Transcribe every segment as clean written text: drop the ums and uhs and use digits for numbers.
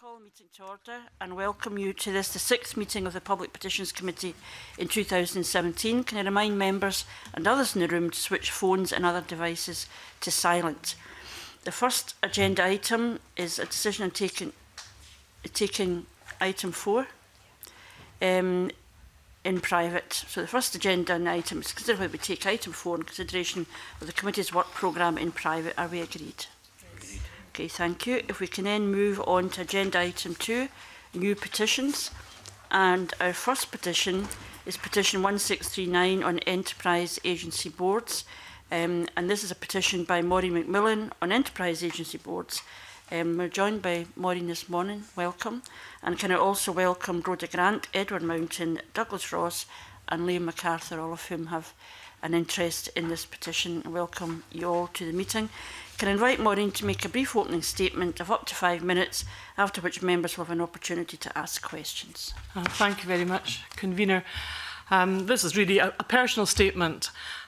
call the meeting to order and welcome you to this, the sixth meeting of the Public Petitions Committee in 2017. Can I remind members and others in the room to switch phones and other devices to silent. The first agenda item is a decision on taking item 4 in private. So the first agenda item is consider whether we take item 4 in consideration of the committee's work programme in private. Are we agreed? Okay, thank you. If we can then move on to agenda item 2, new petitions. And our first petition is petition 1639 on enterprise agency boards. And this is a petition by Maureen Macmillan on enterprise agency boards. We're joined by Maureen this morning. Welcome. And can I also welcome Rhoda Grant, Edward Mountain, Douglas Ross and Liam MacArthur, all of whom have an interest in this petition. Welcome you all to the meeting. Can I invite Maureen to make a brief opening statement of up to 5 minutes, after which members will have an opportunity to ask questions. Thank you very much, Convener. This is really a personal statement.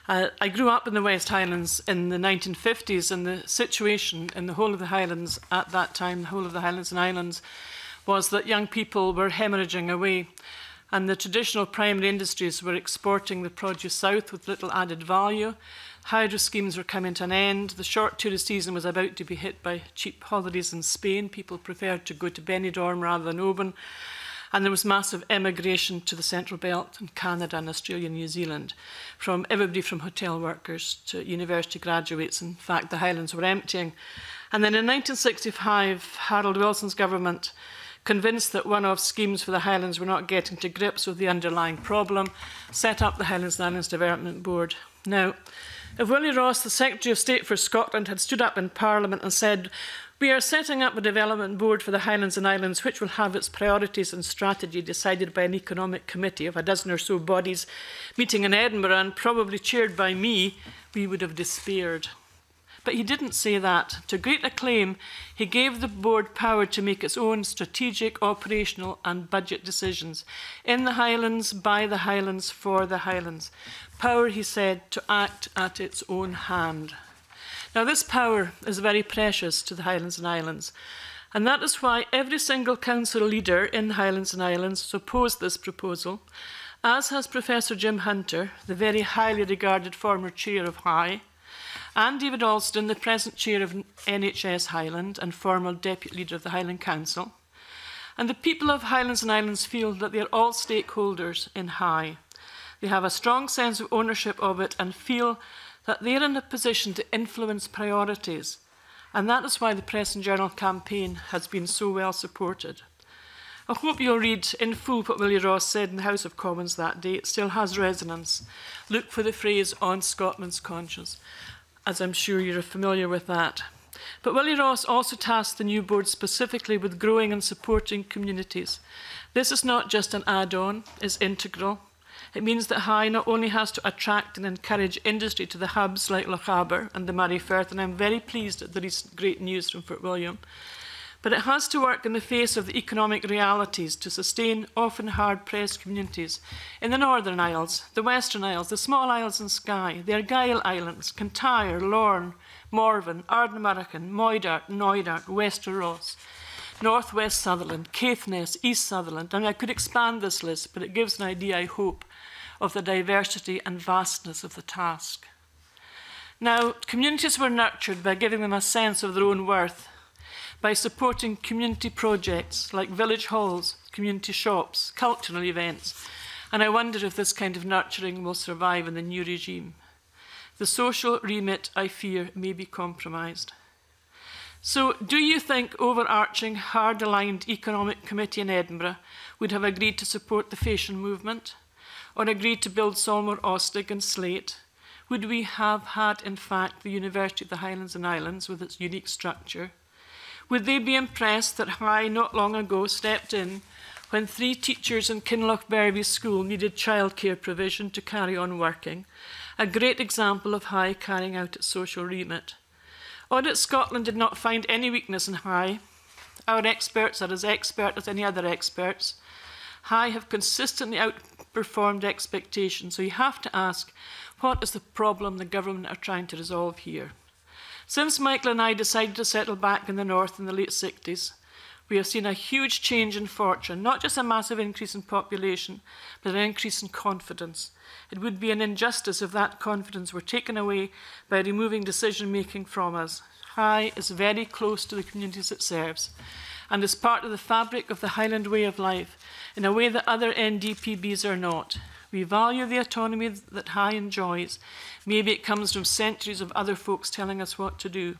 I grew up in the West Highlands in the 1950s, and the situation in the whole of the Highlands at that time, the whole of the Highlands and Islands, was that young people were hemorrhaging away, and the traditional primary industries were exporting the produce south with little added value. Hydro schemes were coming to an end. The short tourist season was about to be hit by cheap holidays in Spain. People preferred to go to Benidorm rather than Oban. And there was massive emigration to the Central Belt and Canada and Australia and New Zealand, from everybody from hotel workers to university graduates. In fact, the Highlands were emptying. And then in 1965, Harold Wilson's government, convinced that one-off schemes for the Highlands were not getting to grips with the underlying problem, set up the Highlands and Islands Development Board. Now, if Willie Ross, the Secretary of State for Scotland, had stood up in Parliament and said, "We are setting up a development board for the Highlands and Islands which will have its priorities and strategy decided by an economic committee of a dozen or so bodies meeting in Edinburgh and probably chaired by me," we would have despaired. But he didn't say that. To great acclaim, he gave the board power to make its own strategic, operational and budget decisions in the Highlands, by the Highlands, for the Highlands. Power, he said, to act at its own hand. Now, this power is very precious to the Highlands and Islands, and that is why every single council leader in the Highlands and Islands opposed this proposal, as has Professor Jim Hunter, the very highly regarded former chair of High, and David Alston, the present chair of NHS Highland and former deputy leader of the Highland Council. And the people of Highlands and Islands feel that they are all stakeholders in High. They have a strong sense of ownership of it and feel that they are in a position to influence priorities. And that is why the Press and Journal campaign has been so well supported. I hope you'll read in full what Willie Ross said in the House of Commons that day. It still has resonance. Look for the phrase "on Scotland's conscience," as I'm sure you're familiar with that. But Willie Ross also tasked the new board specifically with growing and supporting communities. This is not just an add-on, it's integral. It means that High not only has to attract and encourage industry to the hubs like Lochaber and the Murray Firth, and I'm very pleased at the recent great news from Fort William, but it has to work in the face of the economic realities to sustain often hard-pressed communities in the Northern Isles, the Western Isles, the small isles in Skye, the Argyll Islands, Kintyre, Lorne, Morven, Ardnamurchan, Moydart, Knoydart, Wester Ross, North West Sutherland, Caithness, East Sutherland, and I could expand this list, but it gives an idea, I hope, of the diversity and vastness of the task. Now, communities were nurtured by giving them a sense of their own worth, by supporting community projects like village halls, community shops, cultural events, and I wonder if this kind of nurturing will survive in the new regime. The social remit, I fear, may be compromised. So, do you think overarching, hard-aligned economic committee in Edinburgh would have agreed to support the fashion movement, or agreed to build Solmore, Ostig and Slate? Would we have had, in fact, the University of the Highlands and Islands with its unique structure? Would they be impressed that High not long ago stepped in when 3 teachers in Kinlochbervie School needed childcare provision to carry on working? A great example of High carrying out its social remit. Audit Scotland did not find any weakness in High. Our experts are as expert as any other experts. High have consistently outperformed expectations, so you have to ask, what is the problem the government are trying to resolve here? Since Michael and I decided to settle back in the north in the late 60s, We have seen a huge change in fortune, not just a massive increase in population, but an increase in confidence. It would be an injustice if that confidence were taken away by removing decision-making from us. High is very close to the communities it serves and is part of the fabric of the Highland way of life in a way that other NDPBs are not. We value the autonomy that High enjoys. Maybe it comes from centuries of other folks telling us what to do.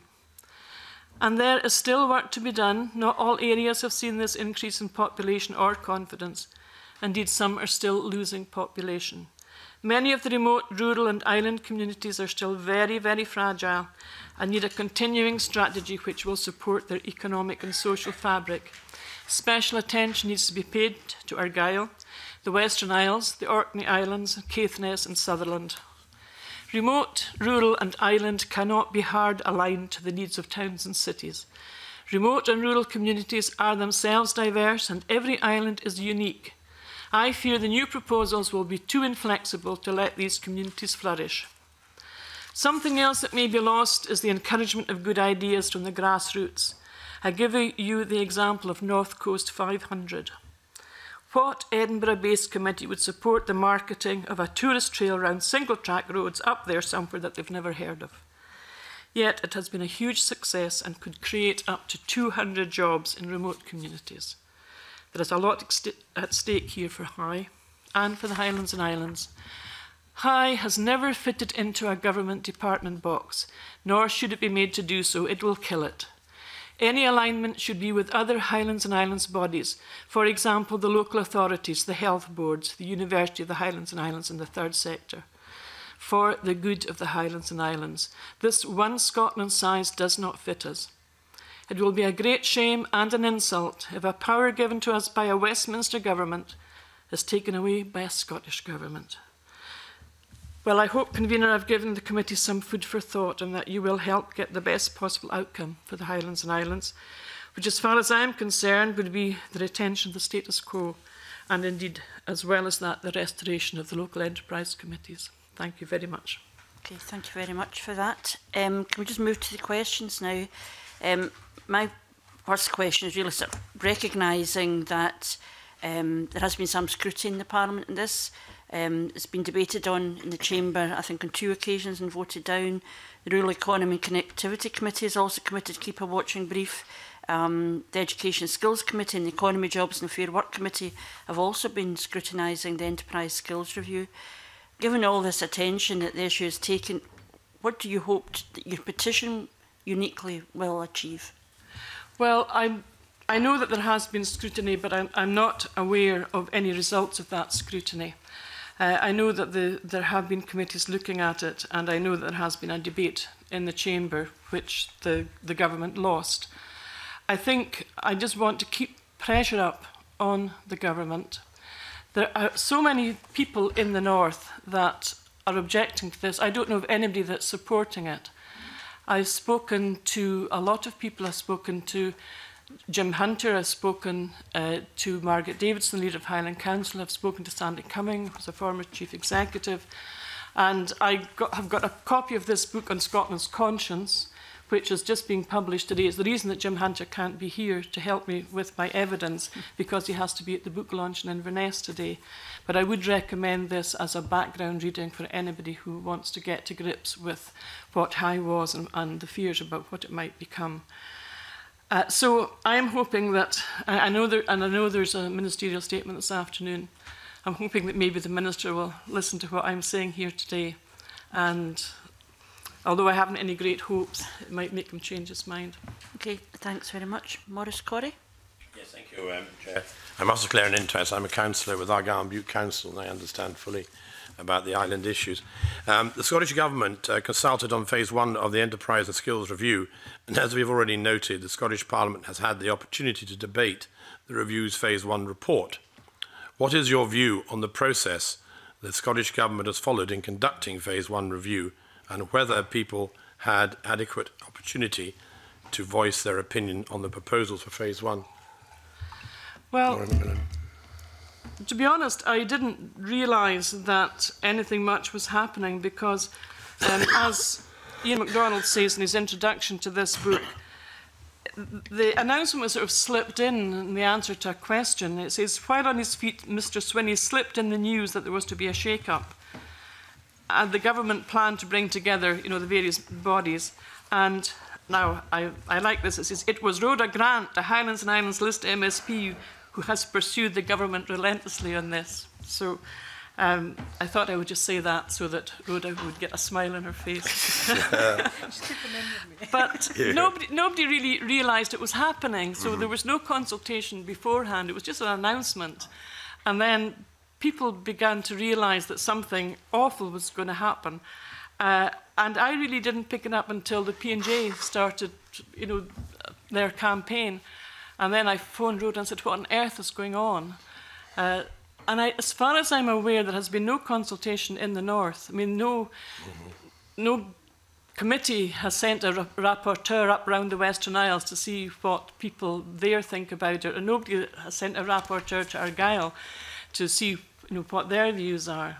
And there is still work to be done. Not all areas have seen this increase in population or confidence. Indeed, some are still losing population. Many of the remote, rural and island communities are still very, very fragile and need a continuing strategy which will support their economic and social fabric. Special attention needs to be paid to Argyll, the Western Isles, the Orkney Islands, Caithness and Sutherland. Remote, rural and island cannot be hard aligned to the needs of towns and cities. Remote and rural communities are themselves diverse and every island is unique. I fear the new proposals will be too inflexible to let these communities flourish. Something else that may be lost is the encouragement of good ideas from the grassroots. I give you the example of North Coast 500. What Edinburgh-based committee would support the marketing of a tourist trail around single-track roads up there somewhere that they've never heard of? Yet it has been a huge success and could create up to 200 jobs in remote communities. There is a lot at stake here for High and for the Highlands and Islands. High has never fitted into a government department box, nor should it be made to do so. It will kill it. Any alignment should be with other Highlands and Islands bodies, for example, the local authorities, the health boards, the University of the Highlands and Islands and the third sector, for the good of the Highlands and Islands. This one Scotland size does not fit us. It will be a great shame and an insult if a power given to us by a Westminster government is taken away by a Scottish government. Well, I hope, Convener, I've given the committee some food for thought and that you will help get the best possible outcome for the Highlands and Islands, which, as far as I'm concerned, would be the retention of the status quo and indeed, as well as that, the restoration of the local enterprise committees. Thank you very much. Okay, thank you very much for that. Can we just move to the questions now? My first question is really sort of recognising that there has been some scrutiny in the Parliament in this. It's been debated on in the Chamber, I think, on 2 occasions and voted down. The Rural Economy and Connectivity Committee is also committed to keep a watching brief. The Education and Skills Committee and the Economy, Jobs and Fair Work Committee have also been scrutinising the Enterprise Skills Review. Given all this attention that the issue is taken, what do you hope that your petition uniquely will achieve? Well, I know that there has been scrutiny, but I'm not aware of any results of that scrutiny. I know that there have been committees looking at it, and I know that there has been a debate in the Chamber, which the government lost. I think I just want to keep pressure up on the government. There are so many people in the North that are objecting to this. I don't know of anybody that's supporting it. I've spoken to a lot of people. I've spoken to Jim Hunter, I've spoken to Margaret Davidson, leader of Highland Council, I've spoken to Sandy Cumming, who's a former chief executive, and I have got a copy of this book on Scotland's conscience, which is just being published today. It's the reason that Jim Hunter can't be here to help me with my evidence, because he has to be at the book launch in Inverness today. But I would recommend this as a background reading for anybody who wants to get to grips with what High was and the fears about what it might become. So I'm hoping that, I know there's a ministerial statement this afternoon. I'm hoping that maybe the Minister will listen to what I'm saying here today. And although I haven't any great hopes, it might make him change his mind. Okay, thanks very much. Maurice Corrie? Yes, thank you, Chair. I must declare an interest. I'm a councillor with Argyll and Bute Council, and I understand fully about the island issues. The Scottish Government consulted on phase 1 of the Enterprise and Skills Review, and as we've already noted, the Scottish Parliament has had the opportunity to debate the review's phase 1 report. What is your view on the process the Scottish Government has followed in conducting phase 1 review, and whether people had adequate opportunity to voice their opinion on the proposals for phase 1? Well, to be honest, I didn't realise that anything much was happening because, as Ian MacDonald says in his introduction to this book, the announcement was sort of slipped in the answer to a question. It says, while on his feet, Mr Swinney slipped in the news that there was to be a shake-up. And the government planned to bring together, the various bodies. And now, I like this. It says, it was Rhoda Grant, the Highlands and Islands List MSP, who has pursued the government relentlessly on this. So I thought I would just say that so that Rhoda would get a smile on her face. But nobody really realised it was happening. So there was no consultation beforehand. It was just an announcement. And then people began to realise that something awful was going to happen. And I really didn't pick it up until the P&J started, their campaign. And then I phoned Rhoda and said, what on earth is going on? And as far as I'm aware, there has been no consultation in the North. I mean, no committee has sent a rapporteur up round the Western Isles to see what people there think about it. And nobody has sent a rapporteur to Argyll to see what their views are.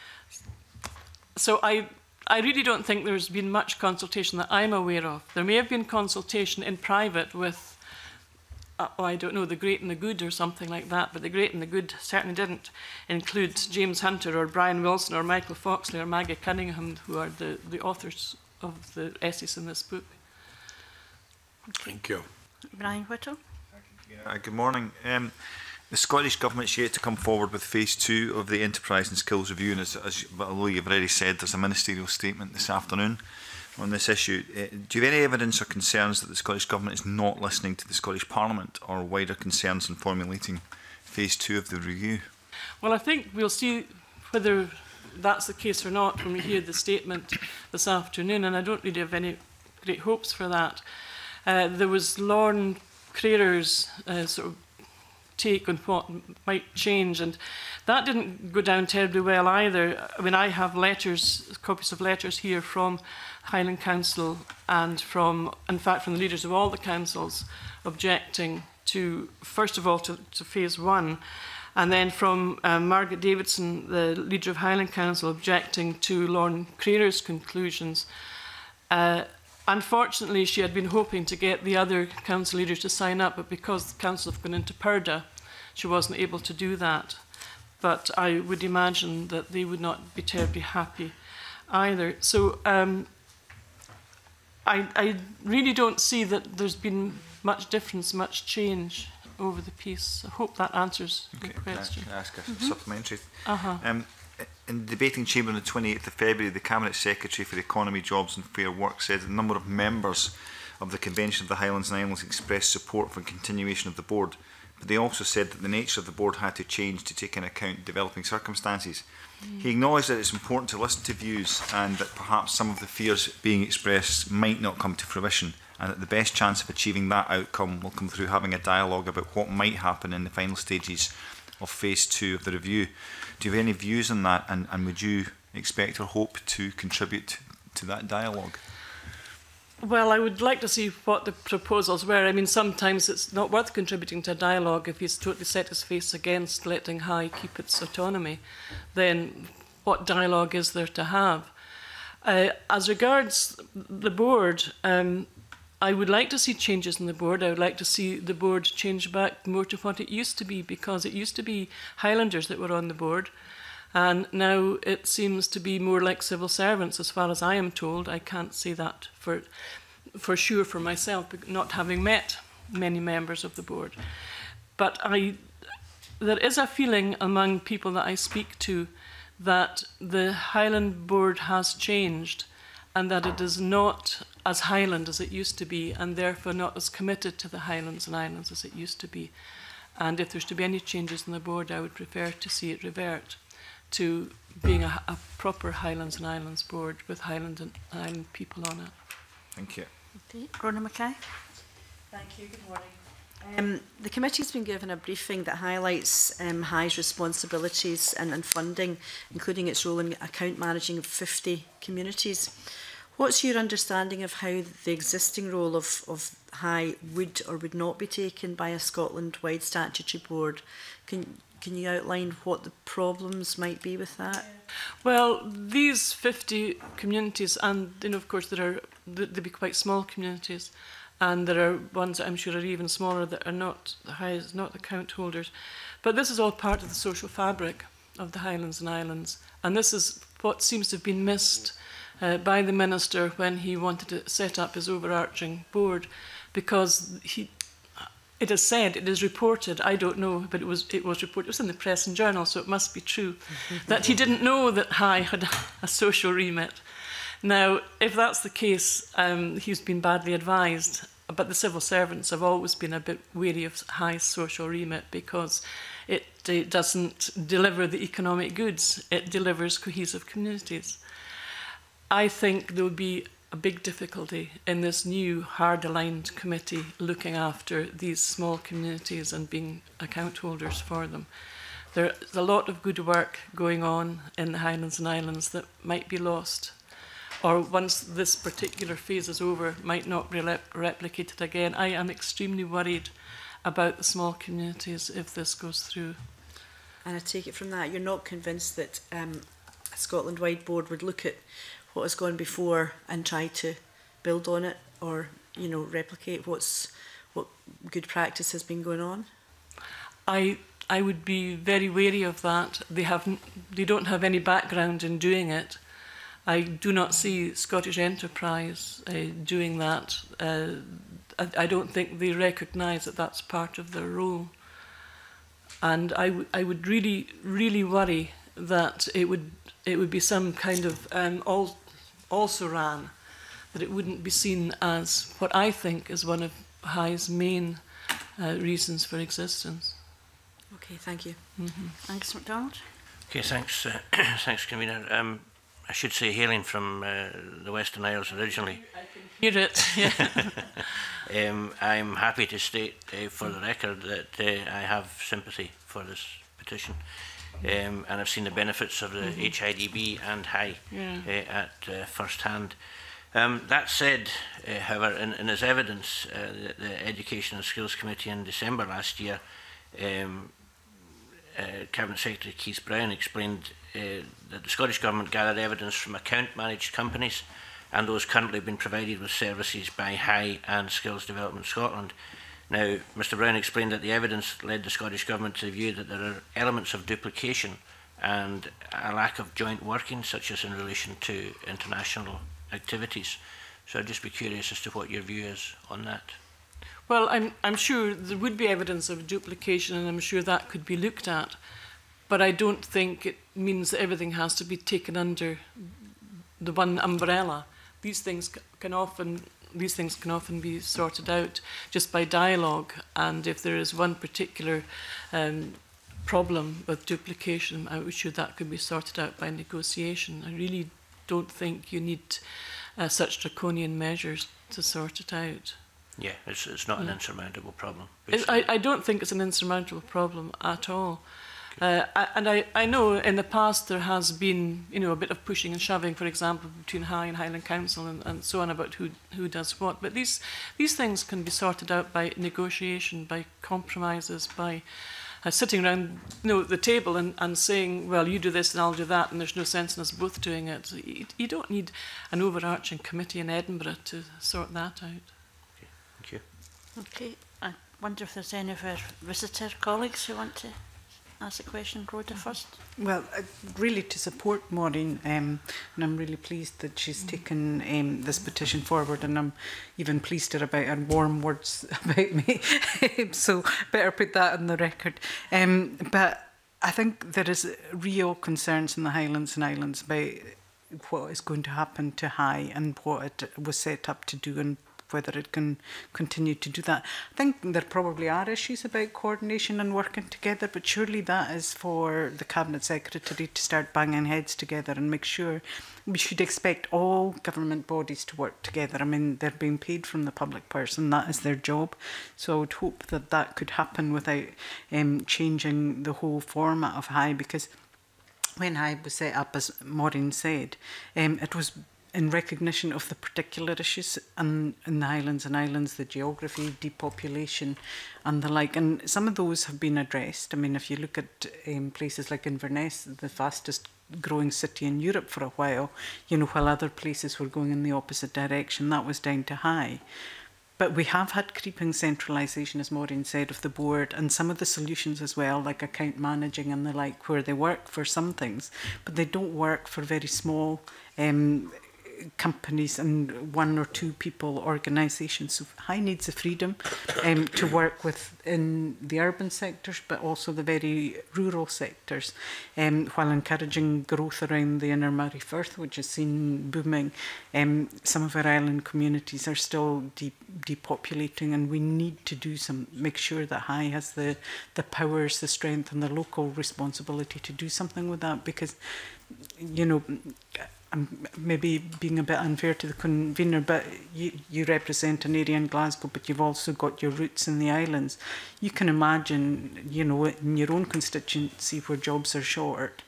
So I really don't think there's been much consultation that I'm aware of. There may have been consultation in private with, I don't know, the great and the good or something like that, but the great and the good certainly didn't include James Hunter or Brian Wilson or Michael Foxley or Maggie Cunningham, who are the authors of the essays in this book. Thank you. Brian Whittle. Good morning. The Scottish Government's yet to come forward with phase 2 of the Enterprise and Skills Review, and although you've already said there's a ministerial statement this afternoon on this issue, do you have any evidence or concerns that the Scottish Government is not listening to the Scottish Parliament or wider concerns in formulating phase 2 of the review? Well, I think we'll see whether that's the case or not when we hear the statement this afternoon, and I don't really have any great hopes for that. There was Lorne Crerer's sort of take on what might change, and that didn't go down terribly well either. I mean, I have copies of letters here from Highland Council and in fact, from the leaders of all the councils objecting to, first of all, to phase 1, and then from Margaret Davidson, the leader of Highland Council, objecting to Lorne Crerer's conclusions. Unfortunately, she had been hoping to get the other council leaders to sign up, but because the council have gone into purdah, she wasn't able to do that. But I would imagine that they would not be terribly happy either. So I really don't see that there's been much difference, much change over the piece. I hope that answers the question. Can I ask a supplementary? In the debating chamber on the 28th of February, the Cabinet Secretary for Economy, Jobs and Fair Work said a number of members of the Convention of the Highlands and Islands expressed support for continuation of the board, but they also said that the nature of the board had to change to take into account developing circumstances. He acknowledged that it's important to listen to views and that perhaps some of the fears being expressed might not come to fruition, and that the best chance of achieving that outcome will come through having a dialogue about what might happen in the final stages of phase 2 of the review. Do you have any views on that, and would you expect or hope to contribute to that dialogue? Well, I would like to see what the proposals were. I mean, sometimes it's not worth contributing to a dialogue if he's totally set his face against letting High keep its autonomy. Then what dialogue is there to have? As regards the board, I would like to see changes in the board. I would like to see the board change back more to what it used to be, because it used to be Highlanders that were on the board, and now it seems to be more like civil servants, as far as I am told. I can't say that for sure for myself, not having met many members of the board. But there is a feeling among people that I speak to that the Highland board has changed, and that it is not as Highland as it used to be, and therefore not as committed to the Highlands and Islands as it used to be. And if there's to be any changes in the board, I would prefer to see it revert to being a proper Highlands and Islands board with Highland and Island people on it. Thank you. Rona Mackay. Thank you. Good morning. The committee's been given a briefing that highlights High's responsibilities and funding, including its role in account managing 50 communities. What's your understanding of how the existing role of High would or would not be taken by a Scotland-wide statutory board? Can you outline what the problems might be with that? Well, these 50 communities, and of course they'd be quite small communities, and there are ones that I'm sure are even smaller that are not the Highs, not the account holders. But this is all part of the social fabric of the Highlands and Islands, and this is what seems to have been missed by the Minister when he wanted to set up his overarching board, because it is said, it is reported, I don't know, but it was reported, it was in the press and journal, so it must be true, that he didn't know that High had a social remit. Now, if that's the case, he's been badly advised, but the civil servants have always been a bit wary of High's social remit because it doesn't deliver the economic goods, it delivers cohesive communities. I think there will be a big difficulty in this new hard-aligned committee looking after these small communities and being account holders for them. There's a lot of good work going on in the Highlands and Islands that might be lost, or once this particular phase is over, might not be replicated again. I am extremely worried about the small communities if this goes through. And I take it from that, you're not convinced that a Scotland-wide board would look at what has gone before and try to build on it, or replicate what good practice has been going on? I would be very wary of that. They don't have any background in doing it. I do not see Scottish Enterprise doing that. I don't think they recognise that that's part of their role. And I would really, really worry that it would be some kind of also ran, that it wouldn't be seen as what I think is one of High's main reasons for existence. Okay, thank you. Thanks, MacDonald. Okay, thanks, thanks, Convener. I should say, hailing from the Western Isles originally. I can hear it. Yeah. I'm happy to state for the record that I have sympathy for this petition. And I've seen the benefits of the HIDB and High at first hand. That said, however, in his evidence, the Education and Skills Committee in December last year, Cabinet Secretary Keith Brown explained that the Scottish Government gathered evidence from account-managed companies and those currently being provided with services by High and Skills Development Scotland. Now, Mr Brown explained that the evidence led the Scottish Government to the view that there are elements of duplication and a lack of joint working, such as in relation to international activities. So I'd just be curious as to what your view is on that. Well, I'm sure there would be evidence of duplication, and I'm sure that could be looked at. But I don't think it means that everything has to be taken under the one umbrella. These things can often be sorted out just by dialogue, and if there is one particular problem with duplication, I'm sure that could be sorted out by negotiation. I really don't think you need such draconian measures to sort it out. Yeah, it's not an insurmountable problem. I don't think it's an insurmountable problem at all. And I know in the past there has been, a bit of pushing and shoving, for example, between High and Highland Council and so on about who does what. But these things can be sorted out by negotiation, by compromises, by sitting around the table and saying, well, you do this and I'll do that, and there's no sense in us both doing it. You don't need an overarching committee in Edinburgh to sort that out. Okay, thank you. Okay, I wonder if there's any of our visitor colleagues who want to ask a question. Rhoda first. Well, really to support Maureen, and I'm really pleased that she's taken this petition forward, and I'm even pleased about her warm words about me. So better put that on the record. But I think there is real concerns in the Highlands and Islands about what is going to happen to High and what it was set up to do, and whether it can continue to do that. I think there probably are issues about coordination and working together, but surely that is for the Cabinet Secretary to start banging heads together and make sure. We should expect all government bodies to work together. I mean, they're being paid from the public purse and that is their job. So I would hope that that could happen without changing the whole format of High, because when High was set up, as Maureen said, it was in recognition of the particular issues in the Highlands and Islands, the geography, depopulation and the like. And some of those have been addressed. I mean, if you look at places like Inverness, the fastest growing city in Europe for a while, while other places were going in the opposite direction, that was down to High. But we have had creeping centralisation, as Maureen said, of the board, and some of the solutions as well, like account managing and the like, where they work for some things, but they don't work for very small companies and 1 or 2 people organisations. So high needs of freedom to work with in the urban sectors, but also the very rural sectors, while encouraging growth around the Inner Murray Firth, which is seen booming. Some of our island communities are still depopulating, and we need to do make sure that High has the powers, the strength and the local responsibility to do something with that, because, you know, I'm maybe being a bit unfair to the convener, but you represent an area in Glasgow, but you've also got your roots in the islands. You can imagine, you know, in your own constituency where jobs are short,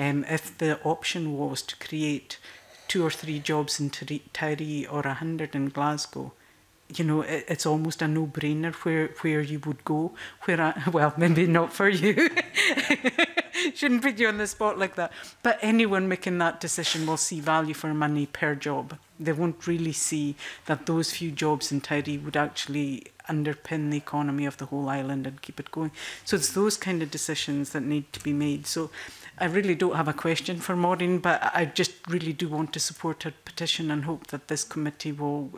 if the option was to create 2 or 3 jobs in Tiree or 100 in Glasgow, you know, it's almost a no-brainer where you would go. Well, maybe not for you. Shouldn't put you on the spot like that. But anyone making that decision will see value for money per job. They won't really see that those few jobs in Tiree would actually underpin the economy of the whole island and keep it going. So it's those kind of decisions that need to be made. So I really don't have a question for Maureen, but I just really do want to support her petition and hope that this committee will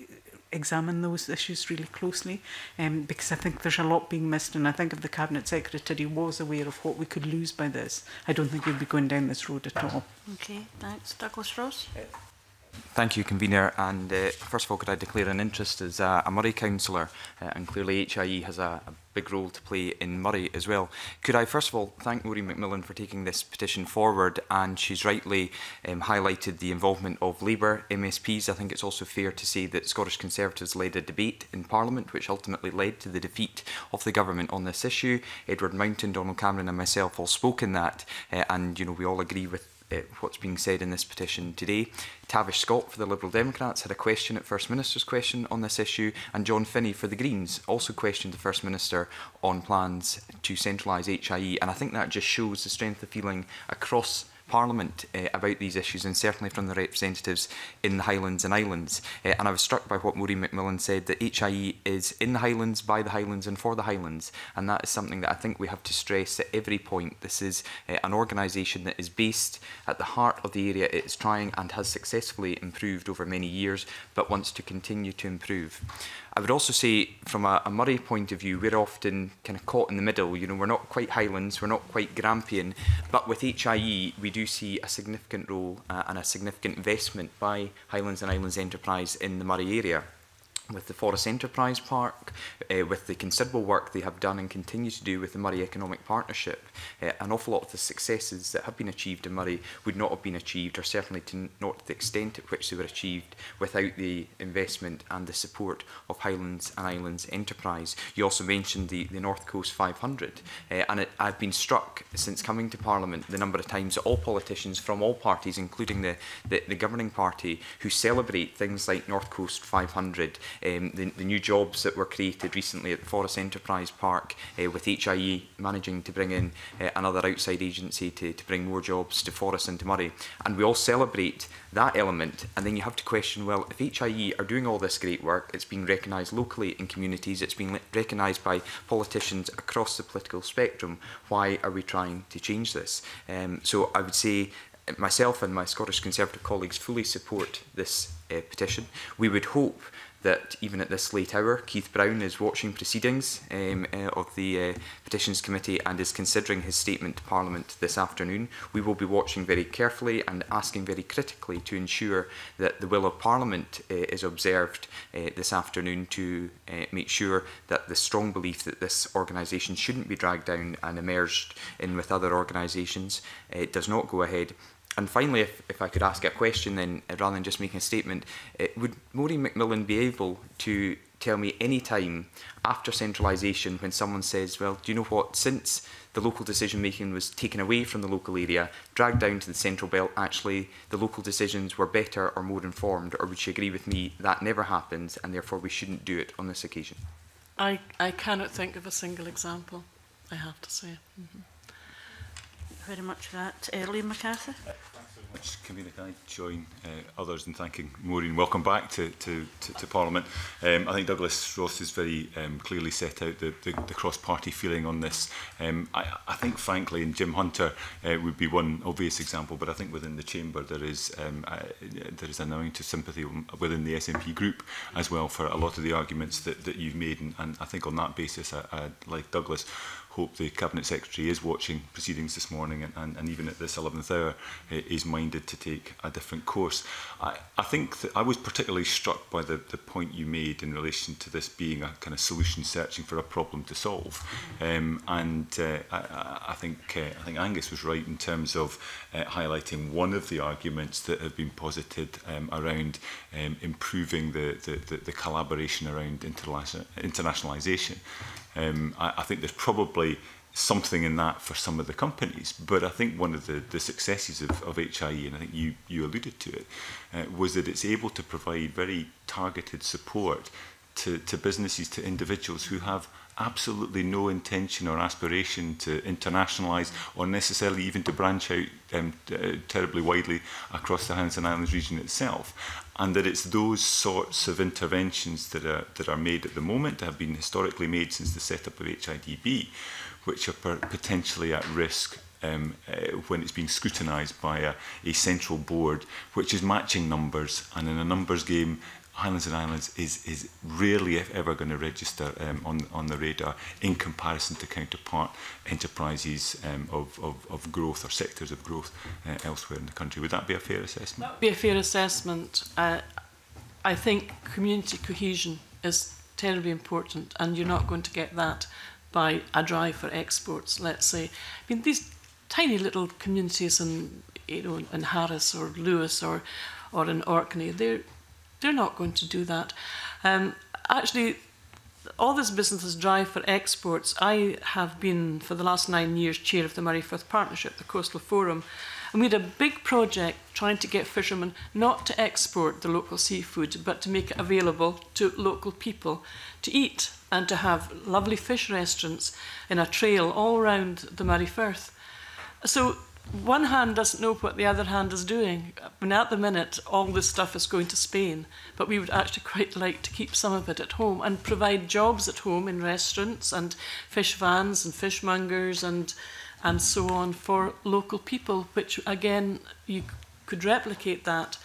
examine those issues really closely, because I think there's a lot being missed, and I think if the Cabinet Secretary was aware of what we could lose by this, I don't think we'd be going down this road at all. Okay, thanks. Douglas Ross. Thank you, Convener. And first of all, could I declare an interest as a Murray councillor, and clearly HIE has a big role to play in Murray as well. Could I first of all thank Maureen Macmillan for taking this petition forward, and she's rightly highlighted the involvement of Labour MSPs. I think it's also fair to say that Scottish Conservatives led a debate in Parliament which ultimately led to the defeat of the government on this issue. Edward Mountain, Donald Cameron and myself all spoke in that, and you know, we all agree with what's being said in this petition today. Tavish Scott for the Liberal Democrats had a question at First Minister's question on this issue, and John Finney for the Greens also questioned the First Minister on plans to centralise HIE, and I think that just shows the strength of feeling across Parliament about these issues, and certainly from the representatives in the Highlands and Islands. And I was struck by what Maureen Macmillan said, that HIE is in the Highlands, by the Highlands and for the Highlands, and that is something that I think we have to stress at every point. This is an organisation that is based at the heart of the area it is trying and has successfully improved over many years, but wants to continue to improve. I would also say, from a Murray point of view, we're often kind of caught in the middle. You know, we're not quite Highlands, we're not quite Grampian, but with HIE, we do see a significant role and a significant investment by Highlands and Islands Enterprise in the Murray area. With the Forest Enterprise Park, with the considerable work they have done and continue to do with the Murray Economic Partnership, an awful lot of the successes that have been achieved in Murray would not have been achieved, or certainly not to the extent at which they were achieved, without the investment and the support of Highlands and Islands Enterprise. You also mentioned the North Coast 500, and I've been struck since coming to Parliament the number of times that all politicians from all parties, including the governing party, who celebrate things like North Coast 500, the new jobs that were created recently at the Forest Enterprise Park, with HIE managing to bring in another outside agency to bring more jobs to Forest and to Murray. And we all celebrate that element, and then you have to question, well, if HIE are doing all this great work, it's being recognised locally in communities, it's being recognised by politicians across the political spectrum, why are we trying to change this? So I would say myself and my Scottish Conservative colleagues fully support this petition. We would hope that even at this late hour, Keith Brown is watching proceedings of the Petitions Committee and is considering his statement to Parliament this afternoon. We will be watching very carefully and asking very critically to ensure that the will of Parliament is observed this afternoon, to make sure that the strong belief that this organisation shouldn't be dragged down and merged in with other organisations does not go ahead. And finally, if I could ask a question then, rather than just making a statement, would Maureen Macmillan be able to tell me any time after centralisation when someone says, well, do you know what, since the local decision making was taken away from the local area, dragged down to the central belt, actually the local decisions were better or more informed? Or would she agree with me that never happens and therefore we shouldn't do it on this occasion? I cannot think of a single example, I have to say. Very much for that. Liam McArthur. Thanks very Convener, can I join others in thanking Maureen? Welcome back to Parliament. I think Douglas Ross has very clearly set out the cross-party feeling on this. I think, frankly, and Jim Hunter would be one obvious example, but I think within the Chamber there is an amount of sympathy within the SNP group as well for a lot of the arguments that you've made, and I think on that basis, I like Douglas, hope the Cabinet Secretary is watching proceedings this morning and even at this 11th hour is minded to take a different course. I think that I was particularly struck by the point you made in relation to this being a kind of solution searching for a problem to solve. I think Angus was right in terms of highlighting one of the arguments that have been posited around improving the collaboration around internationalisation. I think there's probably something in that for some of the companies, but I think one of the successes of HIE, and I think you alluded to it, was that it's able to provide very targeted support to businesses, to individuals who have absolutely no intention or aspiration to internationalise or necessarily even to branch out terribly widely across the Highlands and Islands region itself. And that it's those sorts of interventions that are made at the moment, have been historically made since the setup of HIDB, which are potentially at risk when it's being scrutinised by a central board, which is matching numbers, and in a numbers game, Highlands and Islands is rarely, if ever, going to register on the radar in comparison to counterpart enterprises of growth or sectors of growth elsewhere in the country. Would that be a fair assessment? That would be a fair assessment. I think community cohesion is terribly important, and you're not going to get that by a drive for exports, let's say. I mean, these tiny little communities in Harris or Lewis or in Orkney, they're not going to do that. Actually, all this business's drive for exports, I have been, for the last 9 years, chair of the Murray Firth Partnership, the Coastal Forum, and we had a big project trying to get fishermen not to export the local seafood, but to make it available to local people to eat and to have lovely fish restaurants in a trail all around the Murray Firth. So one hand doesn't know what the other hand is doing. I mean, at the minute, all this stuff is going to Spain, but we would actually quite like to keep some of it at home and provide jobs at home in restaurants and fish vans and fishmongers and so on for local people, which, again, you could replicate that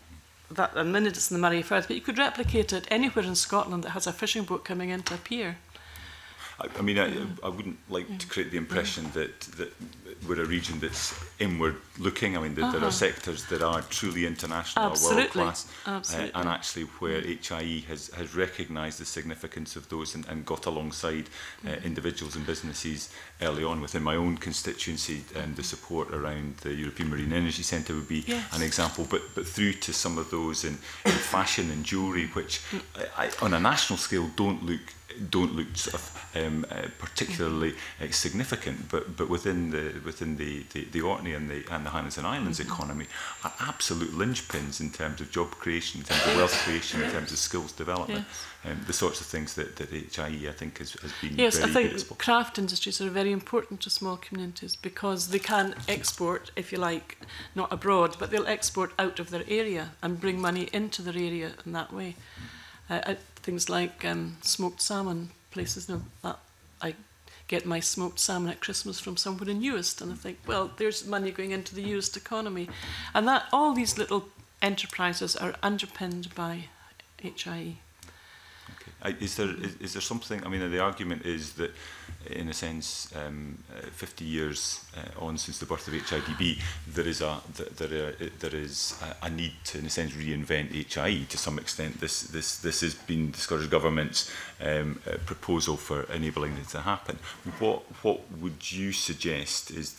at the minute it's in the Murray Firth, but you could replicate it anywhere in Scotland that has a fishing boat coming into a pier. I mean, I wouldn't like to create the impression that we're a region that's inward looking. I mean, there are sectors that are truly international or world class, and actually where HIE has recognised the significance of those and got alongside individuals and businesses early on. Within my own constituency, the support around the European Marine Energy Centre would be an example, but through to some of those in fashion and jewellery, which on a national scale don't look sort of particularly significant, but within the Orkney and the Highlands and Islands economy are absolute linchpins in terms of job creation, in terms of wealth creation, in terms of skills development, the sorts of things that HIE I think has been very good. I think craft industries are very important to small communities because they can export, if you like, not abroad, but they'll export out of their area and bring money into their area in that way. Things like smoked salmon places. I get my smoked salmon at Christmas from somewhere in Uist, and I think, well, there's money going into the Uist economy, and that all these little enterprises are underpinned by HIE. Okay. Is there something? I mean, the argument is that, in a sense, 50 years on since the birth of HIDB, there is a need to, in a sense, reinvent HIE to some extent. This has been the Scottish Government's proposal for enabling it to happen. What would you suggest is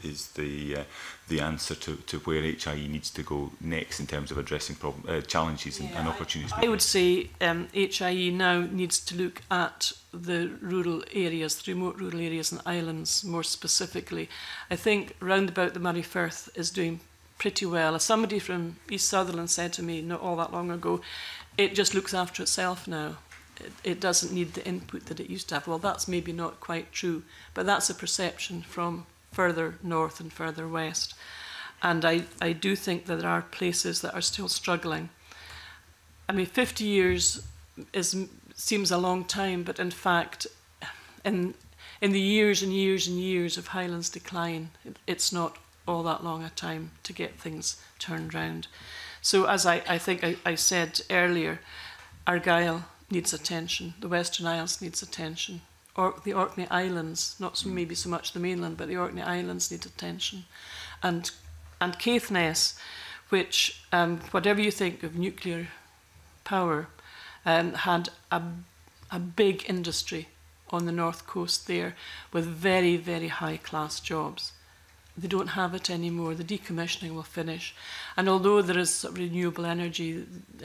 the answer to where HIE needs to go next in terms of addressing challenges and opportunities? I would say HIE now needs to look at the rural areas, the remote rural areas and islands more specifically. I think round about the Murray Firth is doing pretty well. As somebody from East Sutherland said to me not all that long ago, it just looks after itself now. It doesn't need the input that it used to have. Well, that's maybe not quite true, but that's a perception from further north and further west. And I do think that there are places that are still struggling. I mean, 50 years seems a long time, but in fact, in the years and years and years of Highlands decline, it's not all that long a time to get things turned round. So as I think I said earlier, Argyll needs attention, the Western Isles needs attention, the Orkney Islands, not maybe so much the mainland, but the Orkney Islands need attention. And Caithness, which, whatever you think of nuclear power, had a big industry on the north coast there with very, very high-class jobs. They don't have it anymore. The decommissioning will finish. And although there is renewable energy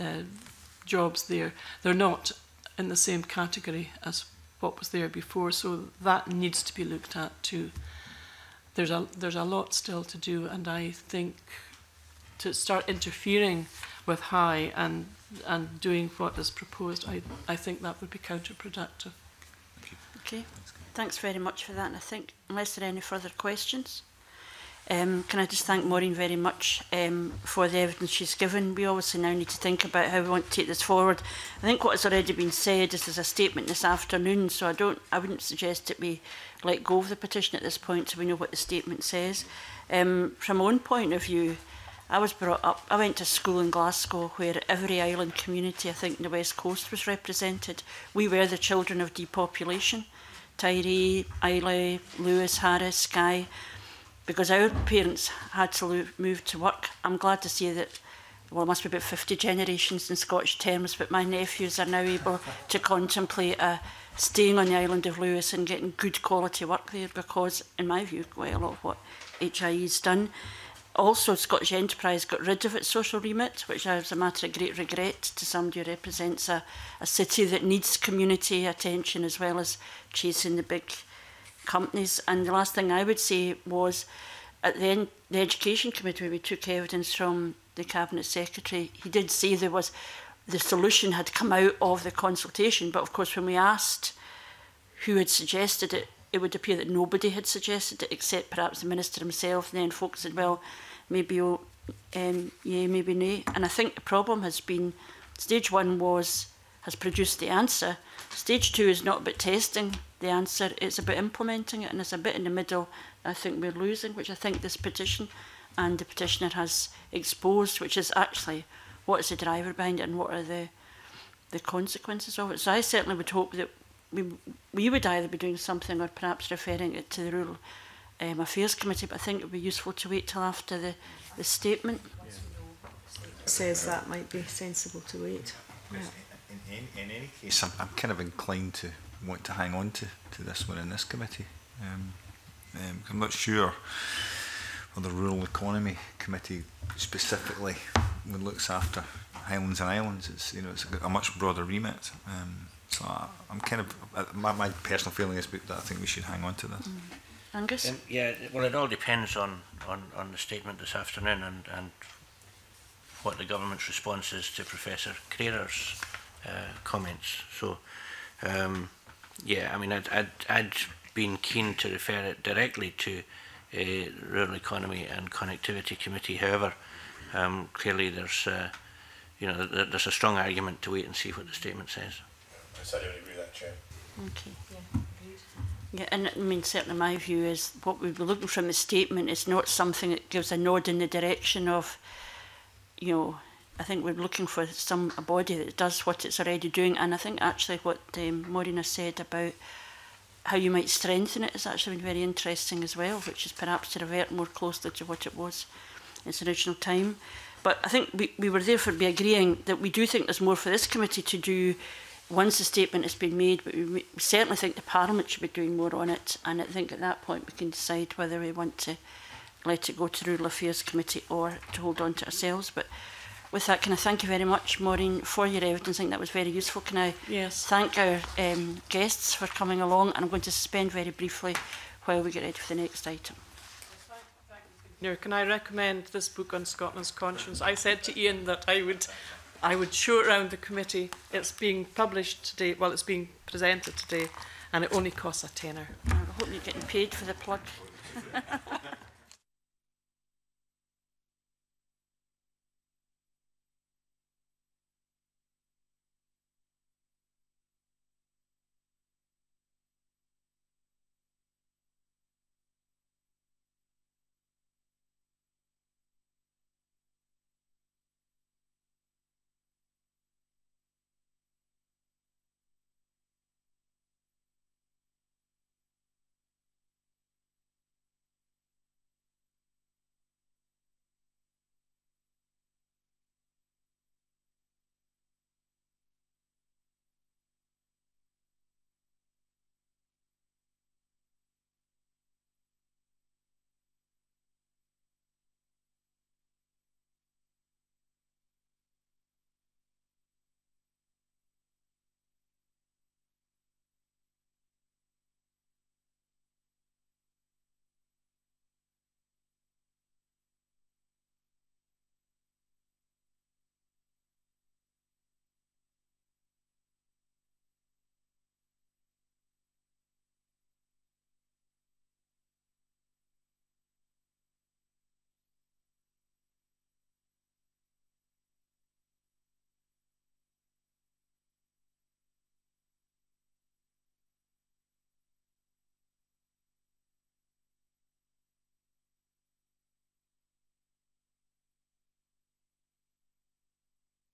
jobs there, they're not in the same category as what was there before, so that needs to be looked at too. There's a lot still to do, and I think to start interfering with High and doing what is proposed, I think that would be counterproductive. Okay, thanks very much for that. And I think, unless there are any further questions, can I just thank Maureen very much for the evidence she's given. We obviously now need to think about how we want to take this forward. I think what has already been said is there's a statement this afternoon, so I wouldn't suggest that we let go of the petition at this point so we know what the statement says. From my own point of view, I was brought up, I went to school in Glasgow where every island community, I think, in the West Coast was represented. We were the children of depopulation. Tiree, Islay, Lewis, Harris, Skye. Because our parents had to move to work. I'm glad to see that, well, it must be about 50 generations in Scottish terms, but my nephews are now able to contemplate staying on the island of Lewis and getting good quality work there because, in my view, quite a lot of what HIE's done. Also, Scottish Enterprise got rid of its social remit, which is a matter of great regret to somebody who represents a city that needs community attention as well as chasing the big companies. And the last thing I would say was, at the end, the Education Committee, where we took evidence from the Cabinet Secretary, he did say there was the solution had come out of the consultation, but of course when we asked who had suggested it, it would appear that nobody had suggested it except perhaps the Minister himself, and then folks said, well, maybe yeah, maybe nay. And I think the problem has been, stage one has produced the answer. Stage two is not about testing the answer, it's about implementing it, and it's a bit in the middle I think we're losing, which I think this petition and the petitioner has exposed, which is actually what is the driver behind it and what are the consequences of it. So I certainly would hope that we would either be doing something or perhaps referring it to the Rural Affairs Committee, but I think it would be useful to wait till after the statement. Says that might be sensible to wait. Yeah. In any case, I'm kind of inclined to want to hang on to this one in this committee. I'm not sure whether the Rural Economy Committee specifically looks after Highlands and Islands. It's a much broader remit. So I'm kind of my personal feeling is that I think we should hang on to this. Angus? Yeah, well, it all depends on the statement this afternoon and what the government's response is to Professor Crearer's comments. So, yeah, I mean, I'd been keen to refer it directly to Rural Economy and Connectivity Committee. However, clearly there's there's a strong argument to wait and see what the statement says. I certainly agree with that, Chair. Okay. Yeah, agreed. Yeah, and I mean, certainly my view is what we'd be looking from the statement is not something that gives a nod in the direction of, I think we're looking for a body that does what it's already doing. And I think actually what Maureen has said about how you might strengthen it has actually been very interesting as well, which is perhaps to revert more closely to what it was in its original time. But I think we were therefore be agreeing that we do think there's more for this committee to do once the statement has been made, but we certainly think the Parliament should be doing more on it, and I think at that point we can decide whether we want to let it go to the Rural Affairs Committee or to hold on to ourselves. But with that, can I thank you very much, Maureen, for your evidence. I think that was very useful. Can I thank our guests for coming along, and I'm going to suspend very briefly while we get ready for the next item. Can I recommend this book on Scotland's conscience? I said to Ian that I would show it around the committee. It's being published today, well, it's being presented today, and it only costs a tenner. I hope you're getting paid for the plug.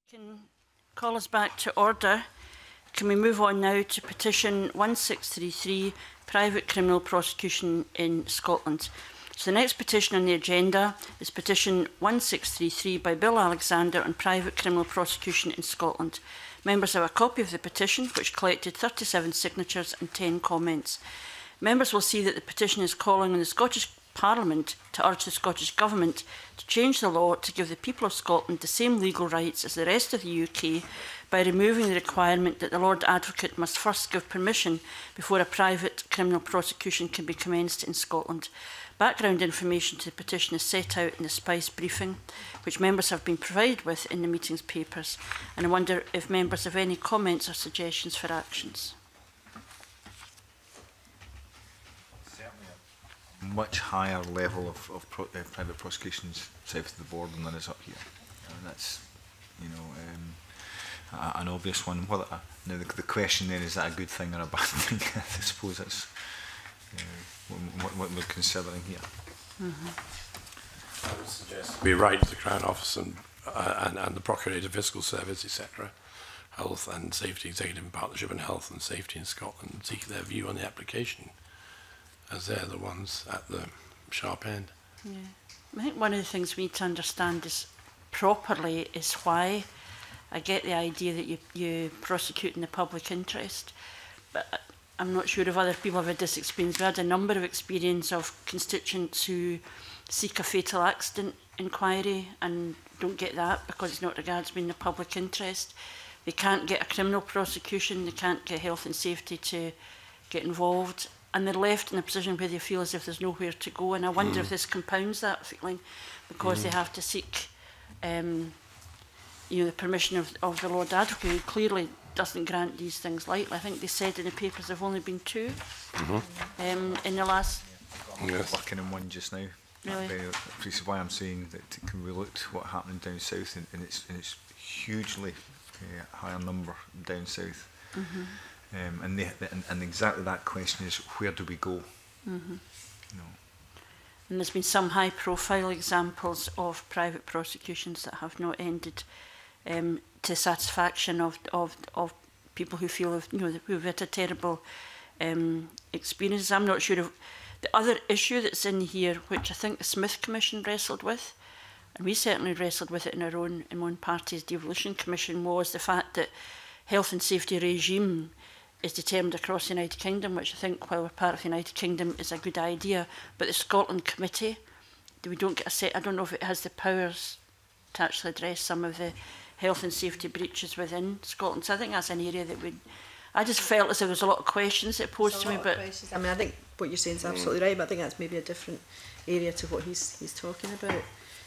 Can call us back to order. Can we move on now to petition 1633, private criminal prosecution in Scotland? So the next petition on the agenda is petition 1633 by Bill Alexander on private criminal prosecution in Scotland. Members have a copy of the petition, which collected 37 signatures and 10 comments. Members will see that the petition is calling on the Scottish Parliament to urge the Scottish Government to change the law to give the people of Scotland the same legal rights as the rest of the UK by removing the requirement that the Lord Advocate must first give permission before a private criminal prosecution can be commenced in Scotland. Background information to the petition is set out in the SPICE briefing, which members have been provided with in the meeting's papers, and I wonder if members have any comments or suggestions for actions. Much higher level of private prosecutions south of the border than there is up here. And that's, you know, an obvious one. Whether, now the question then, is that a good thing or a bad thing? I suppose that's what we're considering here. I would suggest we write to the Crown Office and the Procurator Fiscal Service, etc., Health and Safety Executive Partnership and Health and Safety in Scotland, and seek their view on the application, as they're the ones at the sharp end. Yeah. I think one of the things we need to understand is properly is why. I get the idea that you prosecute in the public interest, but I'm not sure if other people have had this experience. We had a number of experience of constituents who seek a fatal accident inquiry and don't get that because it's not regarded as being the public interest. They can't get a criminal prosecution, they can't get health and safety to get involved, and they're left in a position where they feel as if there's nowhere to go. And I wonder if this compounds that feeling, because they have to seek you know, the permission of the Lord Advocate, who clearly doesn't grant these things lightly. I think they said in the papers there have only been 2 in the last... Yes. Working on one just now. Really? This is why I'm saying that can we look at what happened down south, and it's hugely higher number down south. And exactly that question is, where do we go? You know. And there's been some high-profile examples of private prosecutions that have not ended to satisfaction of people who feel, you know, who've had a terrible experience. I'm not sure of the other issue that's in here, which I think the Smith Commission wrestled with, and we certainly wrestled with it in our own one party's devolution commission, was the fact that health and safety regime is determined across the United Kingdom, which I think, while we're part of the United Kingdom, is a good idea. But the Scotland Committee, we don't get a set. I don't know if it has the powers to actually address some of the health and safety breaches within Scotland. So I think that's an area that would. I just felt as if there was a lot of questions that posed to me. But I mean, I think what you're saying is absolutely right, but I think that's maybe a different area to what he's talking about.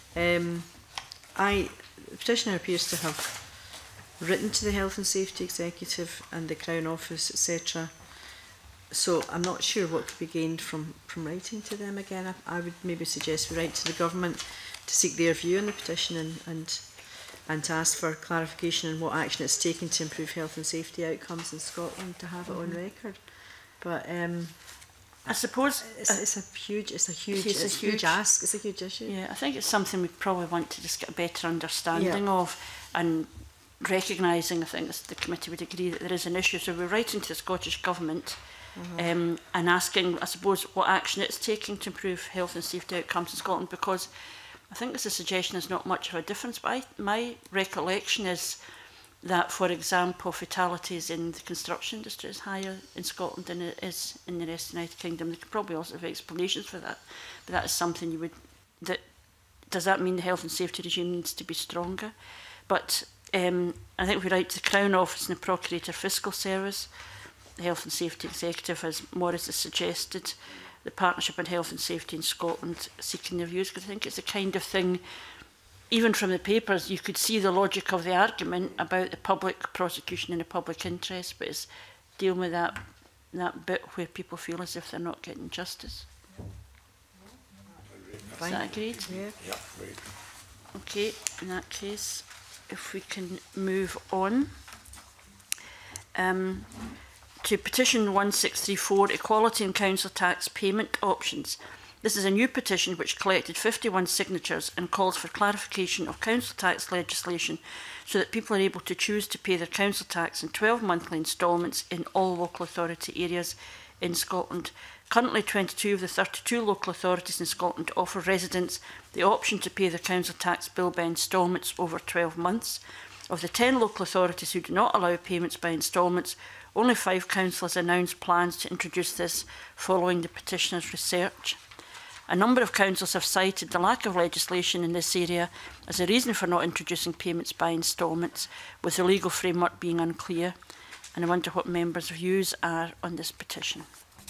The petitioner appears to have written to the Health and Safety Executive and the Crown Office, etc. So I'm not sure what could be gained from writing to them again. I would maybe suggest we write to the government to seek their view on the petition and to ask for clarification on what action it's taking to improve health and safety outcomes in Scotland, to have it on record. But I suppose it's a huge ask. It's a huge issue. Yeah, I think it's something we probably want to just get a better understanding of, and recognising, I think the committee would agree that there is an issue. So we're writing to the Scottish Government and asking, I suppose, what action it's taking to improve health and safety outcomes in Scotland, because I think there's a suggestion there's not much of a difference. But my recollection is that, for example, fatalities in the construction industry is higher in Scotland than it is in the rest of the United Kingdom. There could probably also have explanations for that, but that is something you would. Does that mean the health and safety regime needs to be stronger? But I think we write to the Crown Office and the Procurator Fiscal Service, the Health and Safety Executive, as Morris has suggested, the Partnership on Health and Safety in Scotland, seeking their views, because I think it's the kind of thing, even from the papers, you could see the logic of the argument about the public prosecution in the public interest, but it's dealing with that bit where people feel as if they're not getting justice. Is that agreed? Yeah. Agreed. Okay, in that case, if we can move on to petition 1634, equality in council tax payment options. This is a new petition which collected 51 signatures and calls for clarification of council tax legislation so that people are able to choose to pay their council tax in 12 monthly instalments in all local authority areas in Scotland. Currently, 22 of the 32 local authorities in Scotland offer residents the option to pay their council tax bill by instalments over 12 months. Of the 10 local authorities who do not allow payments by instalments, only 5 councillors announced plans to introduce this following the petitioner's research. A number of councils have cited the lack of legislation in this area as a reason for not introducing payments by instalments, with the legal framework being unclear. And I wonder what members' views are on this petition.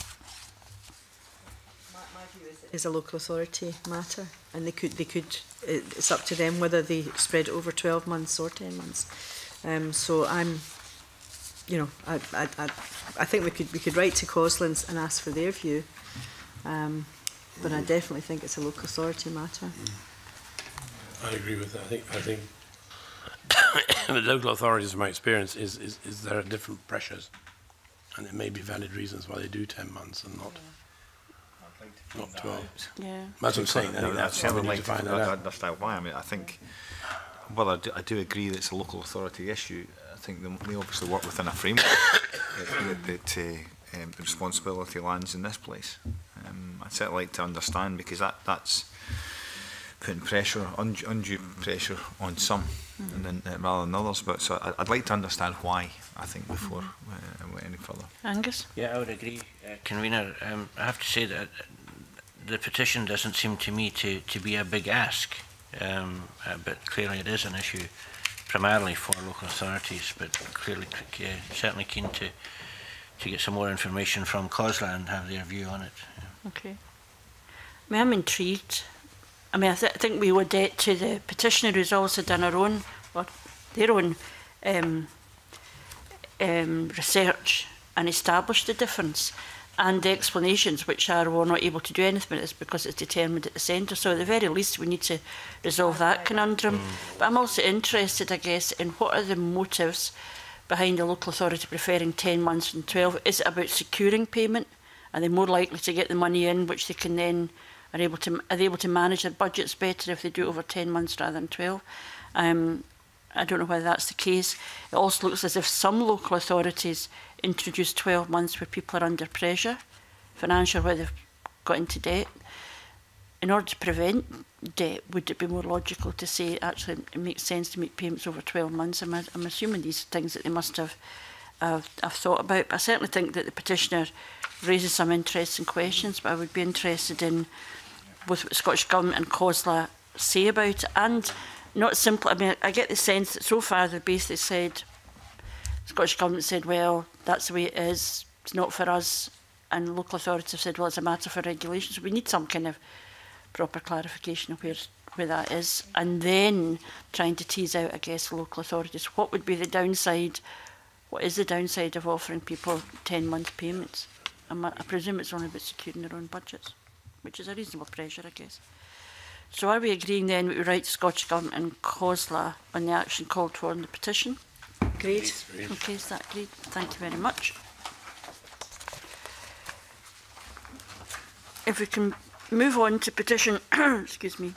My view is a local authority matter, and they could. It's up to them whether they spread it over 12 months or 10 months. So I'm, you know, I think we could write to Coslands and ask for their view. But I definitely think it's a local authority matter. I agree with that. I think the local authorities, from my experience, is there are different pressures, and there may be valid reasons why they do 10 months and not 12. Yeah. That's what I'm saying. I think that's what we need to find out. I understand why. I mean, I think, well, I do agree that it's a local authority issue. I think we obviously work within a framework that the responsibility lands in this place. I'd certainly like to understand, because that's putting pressure, undue pressure on some, and then rather than others. But so I'd like to understand why, I think, before we went any further. Angus? Yeah, I would agree, Convener. I have to say that the petition doesn't seem to me to be a big ask, but clearly it is an issue primarily for local authorities, but clearly certainly keen to get some more information from COSLA and have their view on it. Yeah. Okay. I mean, I'm intrigued. I mean, I think we owe debt to the petitioner who's also done their own research and established the difference, and the explanations, which are we're not able to do anything with this because it's determined at the centre. So at the very least we need to resolve that conundrum. But I'm also interested, I guess, in what are the motives behind the local authority preferring 10 months than 12. Is it about securing payment? Are they more likely to get the money in, which they can then are they able to manage their budgets better if they do it over 10 months rather than 12? I don't know whether that's the case. It also looks as if some local authorities introduce 12 months where people are under pressure, financial, where they've got into debt. In order to prevent debt, would it be more logical to say actually it makes sense to make payments over 12 months? I'm assuming these are things that they must have thought about. But I certainly think that the petitioner raises some interesting questions, but I would be interested in both what the Scottish Government and COSLA say about it, and not simply, I mean, I get the sense that so far they've basically said, the Scottish Government said, well, that's the way it is, it's not for us, and local authorities have said, well, it's a matter for regulation. So we need some kind of proper clarification of where that is, and then trying to tease out, I guess, local authorities. What would be the downside? What is the downside of offering people 10-month payments? I presume it's only about securing their own budgets, which is a reasonable pressure, I guess. So are we agreeing then we write to Scottish Government and COSLA on the action called for in the petition? Agreed. Okay, is that agreed? Thank you very much. If we can move on to petition, excuse me,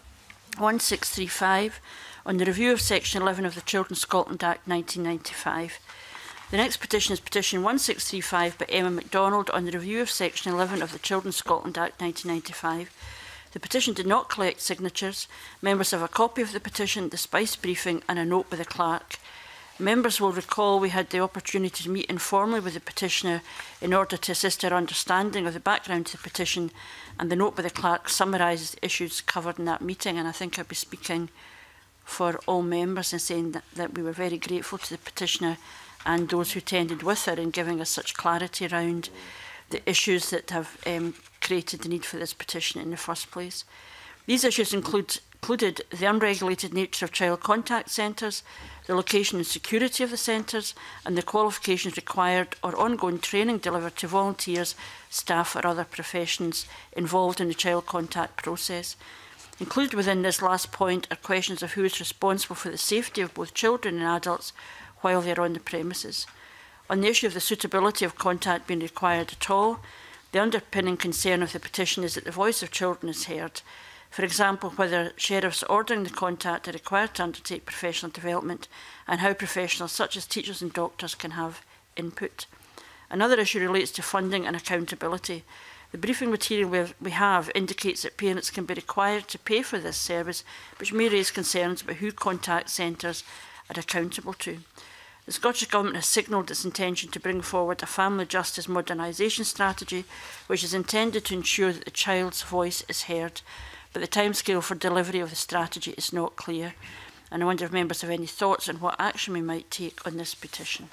1635 on the review of Section 11 of the Children's Scotland Act 1995. The next petition is petition 1635 by Emma MacDonald on the review of Section 11 of the Children's Scotland Act 1995. The petition did not collect signatures. Members have a copy of the petition, the spice briefing and a note by the clerk. Members will recall we had the opportunity to meet informally with the petitioner in order to assist our understanding of the background to the petition, and the note by the clerk summarises the issues covered in that meeting. And I think I'll be speaking for all members in saying that we were very grateful to the petitioner and those who attended with her in giving us such clarity around the issues that have created the need for this petition in the first place. These issues included the unregulated nature of child contact centres, the location and security of the centres, and the qualifications required or ongoing training delivered to volunteers, staff or other professions involved in the child contact process. Included within this last point are questions of who is responsible for the safety of both children and adults while they are on the premises. On the issue of the suitability of contact being required at all, The underpinning concern of the petition is that the voice of children is heard. For example, whether sheriffs ordering the contact are required to undertake professional development and how professionals such as teachers and doctors can have input. Another issue relates to funding and accountability. The briefing material we have indicates that parents can be required to pay for this service, which may raise concerns about who contact centres are accountable to. The Scottish Government has signalled its intention to bring forward a family justice modernisation strategy, which is intended to ensure that the child's voice is heard, but the timescale for delivery of the strategy is not clear. And I wonder if members have any thoughts on what action we might take on this petition.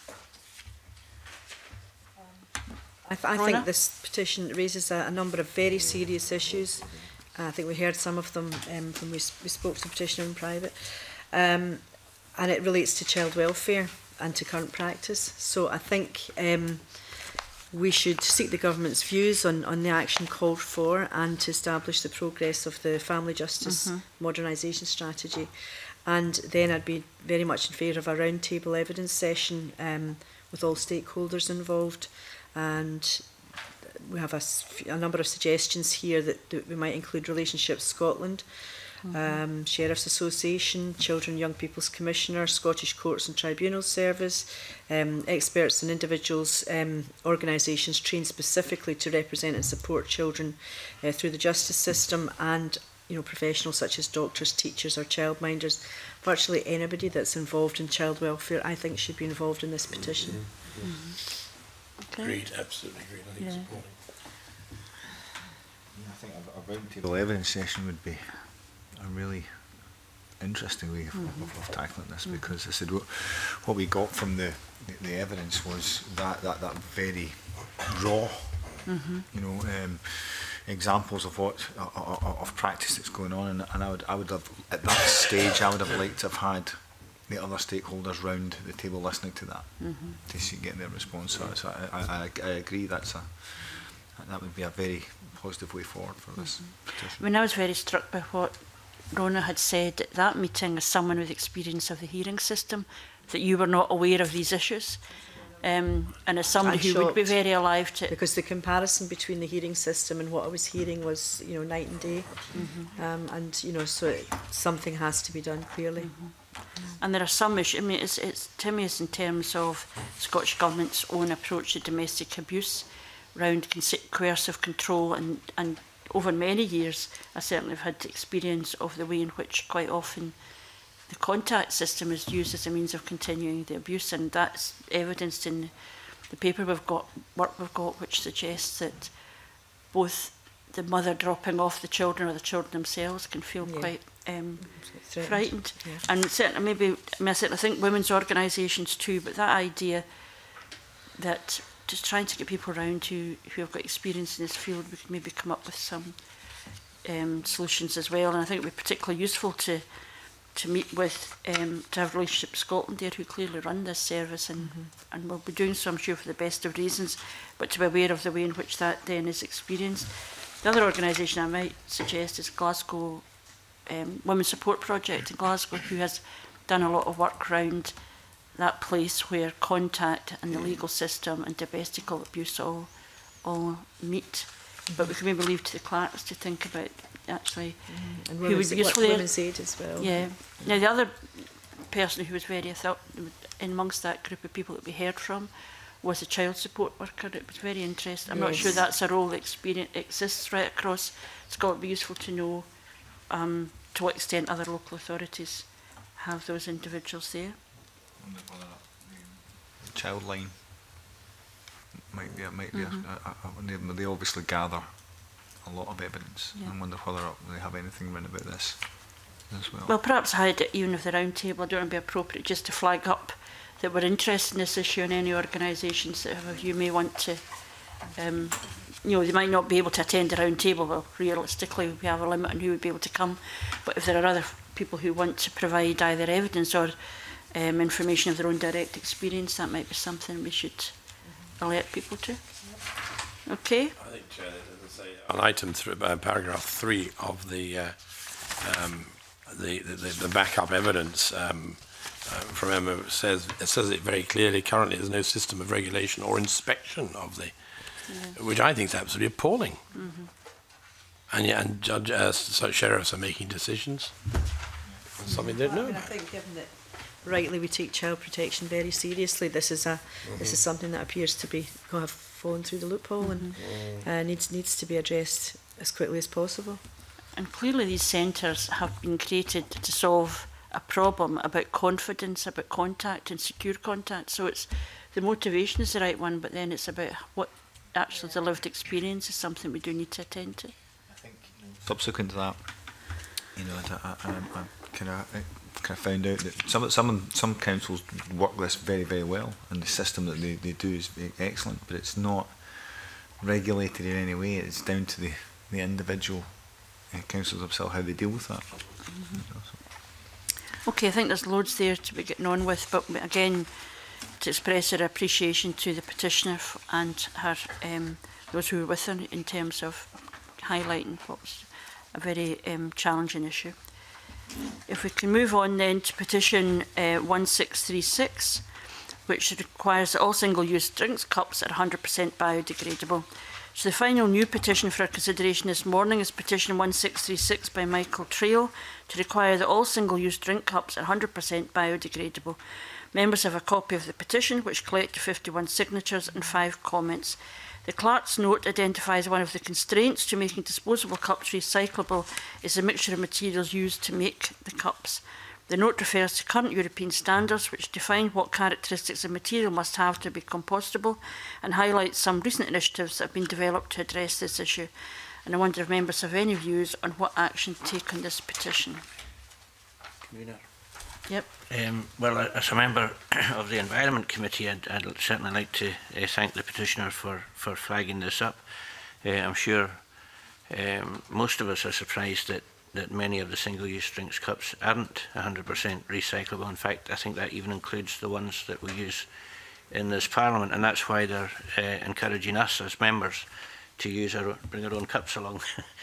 I think this petition raises a number of very serious issues. I think we heard some of them when we spoke to the petitioner in private. And it relates to child welfare and to current practice. So I think we should seek the government's views on the action called for and to establish the progress of the family justice modernisation strategy. And then I'd be very much in favour of a roundtable evidence session with all stakeholders involved. And we have a number of suggestions here that we might include Relationships Scotland, Sheriff's Association, Children and Young People's Commissioner, Scottish Courts and Tribunals Service, experts and individuals, organisations trained specifically to represent and support children through the justice system, and professionals such as doctors, teachers or childminders. Virtually anybody that's involved in child welfare, I think, should be involved in this petition. Okay. Agreed, absolutely agreed. I think supporting. I think a roundtable evidence session would be a really interesting way of tackling this, because I said what we got from the evidence was that very raw, examples of what of practice that's going on, and I would have at that stage I would have liked to have had the other stakeholders round the table listening to that to get their response. So I agree that would be a very positive way forward for this petition. I mean, I was very struck by what Rona had said at that meeting as someone with experience of the hearing system, that you were not aware of these issues. And as somebody who would be very alive to it. Because the comparison between the hearing system and what I was hearing was, night and day. And, so something has to be done clearly. And there are some issues. I mean, to me, it's in terms of Scottish Government's own approach to domestic abuse, around coercive control, and over many years, I certainly have had experience of the way in which quite often the contact system is used as a means of continuing the abuse, and that's evidenced in the paper work we've got, which suggests that both the mother dropping off the children or the children themselves can feel quite frightened. Yeah. And certainly, I certainly think women's organisations too, but that idea that just trying to get people around who have got experience in this field, we could maybe come up with some solutions as well. And I think it would be particularly useful to meet with, to have Relationships Scotland there, who clearly run this service, and will be doing so, I'm sure, for the best of reasons, but to be aware of the way in which that then is experienced. The other organisation I might suggest is Glasgow Women's Support Project in Glasgow, who has done a lot of work around that place where contact and the legal system and domestic abuse all meet. But we can maybe leave to the clerks to think about actually and who would be useful there. Women's Aid as well. Yeah. Now the other person who was very in amongst that group of people that we heard from was a child support worker. It was very interesting. I'm not sure that's a role that exists right across Scotland. It would be useful to know to what extent other local authorities have those individuals there. The child line might be they obviously gather a lot of evidence. I wonder whether they have anything written about this as well. Well, perhaps hide it even with the round table. I don't want to be appropriate just to flag up that we're interested in this issue, and any organisations that have a view may want to, they might not be able to attend the round table. Well, realistically, we have a limit on who would be able to come. But if there are other people who want to provide either evidence or information of their own direct experience, that might be something we should alert people to. Okay. I think, Chair, on item paragraph 3 of the backup evidence from Emma says it very clearly. Currently, there's no system of regulation or inspection of the which I think is absolutely appalling. And yet, so sheriffs are making decisions on something they don't know I about. think given that rightly we take child protection very seriously, this is something that appears to be have fallen through the loophole and needs to be addressed as quickly as possible. And clearly these centres have been created to solve a problem about confidence, about contact and secure contact. So it's the motivation is the right one, but then it's about what actually the lived experience is something we do need to attend to. I think subsequent to that, I kind of found out that some councils work this very, very well, and the system that they do is excellent, but it's not regulated in any way. It's down to the individual councils themselves how they deal with that. Okay, I think there's loads there to be getting on with, but again, to express our appreciation to the petitioner and her, those who were with her in terms of highlighting what was a very challenging issue. If we can move on then to petition 1636, which requires that all single-use drinks cups are 100% biodegradable. So the final new petition for our consideration this morning is petition 1636 by Michael Trail to require that all single-use drink cups are 100% biodegradable. Members have a copy of the petition, which collected 51 signatures and 5 comments. The clerk's note identifies one of the constraints to making disposable cups recyclable is the mixture of materials used to make the cups. The note refers to current European standards which define what characteristics a material must have to be compostable and highlights some recent initiatives that have been developed to address this issue. And I wonder if members have any views on what action to take on this petition. Convener. Yep. Well, as a member of the Environment Committee, I'd certainly like to thank the petitioner for flagging this up. I'm sure most of us are surprised that many of the single-use drinks cups aren't 100% recyclable. In fact, I think that even includes the ones that we use in this Parliament, and that's why they're encouraging us as members to bring our own cups along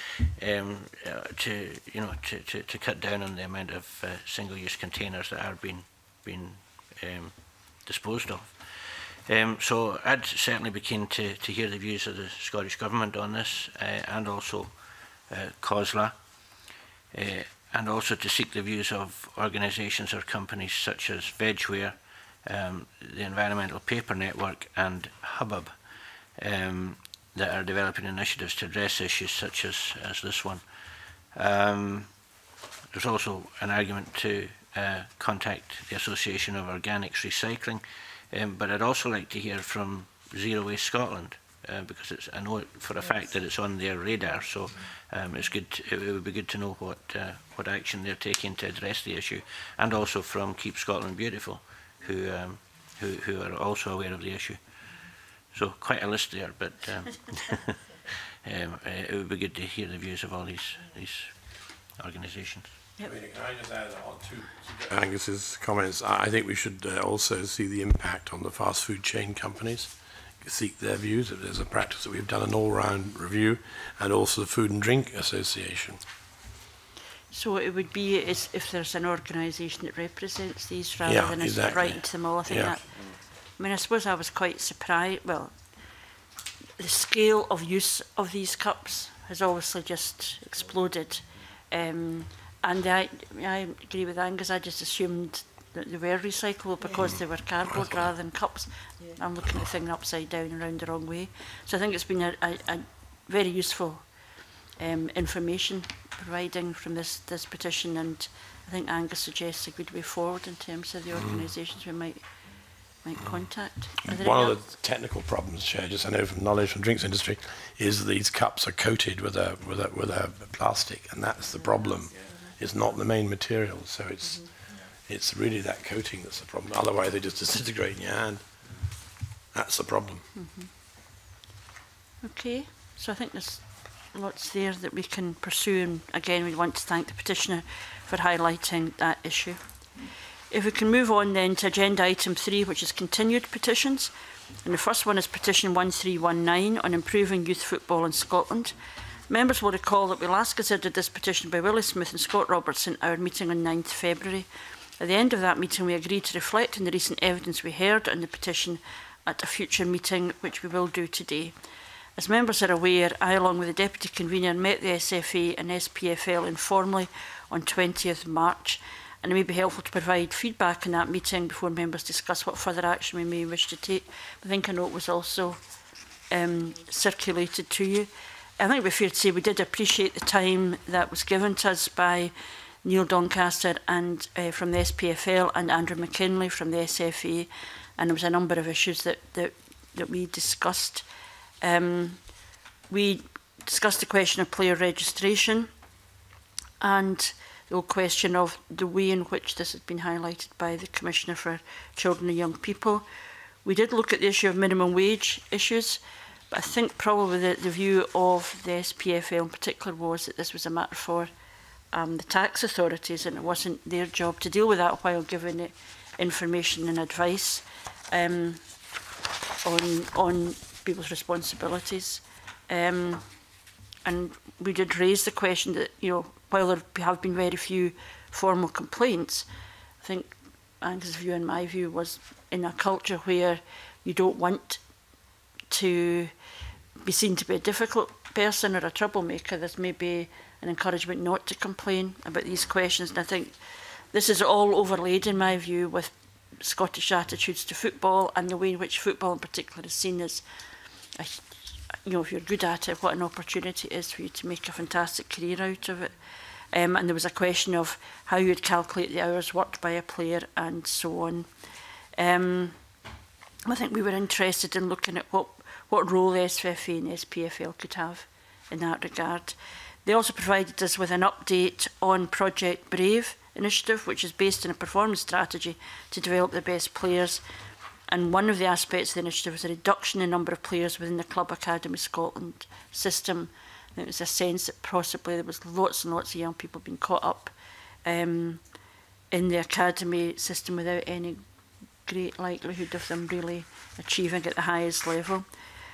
to cut down on the amount of single-use containers that are being disposed of. So I'd certainly be keen to hear the views of the Scottish Government on this, and also COSLA, and also to seek the views of organisations or companies such as Vegware, the Environmental Paper Network and Hubbub, that are developing initiatives to address issues such as this one. There's also an argument to contact the Association of Organics Recycling, but I'd also like to hear from Zero Waste Scotland, because I know for a fact that it's on their radar, so it would be good to know what action they're taking to address the issue, and also from Keep Scotland Beautiful, who are also aware of the issue. So quite a list there, but it would be good to hear the views of all these organisations. Yep. Can I just add on to Angus's comments? I think we should also see the impact on the fast food chain companies, seek their views. There's a practice that we've done an all-round review, and also the Food and Drink Association. So it would be as if there's an organisation that represents these rather than exactly. writing to them all. I think that. I mean, I suppose I was quite surprised. Well, the scale of use of these cups has obviously just exploded. And I agree with Angus. I just assumed that they were recyclable because they were cardboard rather than cups. I'm looking at the thing upside down and round the wrong way. So I think it's been a very useful information providing from this petition, and I think Angus suggests a good way forward in terms of the organisations we might contact. One of the technical problems, Chair, just I know from knowledge from the drinks industry, is that these cups are coated with a plastic, and that's the problem. It's not the main material, so it's really that coating that's the problem. Otherwise, they just disintegrate in your hand. That's the problem. Okay, so I think there's lots there that we can pursue, and again, we want to thank the petitioner for highlighting that issue. If we can move on then to agenda item 3, which is continued petitions. And the first one is petition 1319 on improving youth football in Scotland. Members will recall that we last considered this petition by Willie Smith and Scott Robertson at our meeting on 9th February. At the end of that meeting, we agreed to reflect on the recent evidence we heard on the petition at a future meeting, which we will do today. As members are aware, I, along with the Deputy Convener, met the SFA and SPFL informally on 20th March, and it may be helpful to provide feedback in that meeting before members discuss what further action we may wish to take. I think a note was also circulated to you. I think it would be fair to say we did appreciate the time that was given to us by Neil Doncaster and from the SPFL and Andrew McKinley from the SFA, and there was a number of issues that we discussed. We discussed the question of player registration and the whole question of the way in which this has been highlighted by the Commissioner for Children and Young People. We did look at the issue of minimum wage issues, but I think probably the view of the SPFL in particular was that this was a matter for the tax authorities, and it wasn't their job to deal with that while giving it information and advice on people's responsibilities. And we did raise the question that, you know, while there have been very few formal complaints, I think Angus's view and my view was in a culture where you don't want to be seen to be a difficult person or a troublemaker, there's maybe an encouragement not to complain about these questions. And I think this is all overlaid, in my view, with Scottish attitudes to football and the way in which football in particular is seen as, you know, if you're good at it, what an opportunity it is for you to make a fantastic career out of it. And there was a question of how you'd calculate the hours worked by a player and so on. I think we were interested in looking at what role the SFA and SPFL could have in that regard. They also provided us with an update on Project Brave initiative, which is based on a performance strategy to develop the best players. And one of the aspects of the initiative was a reduction in the number of players within the Club Academy Scotland system. And it was a sense that possibly there was lots and lots of young people being caught up in the academy system without any great likelihood of them really achieving at the highest level.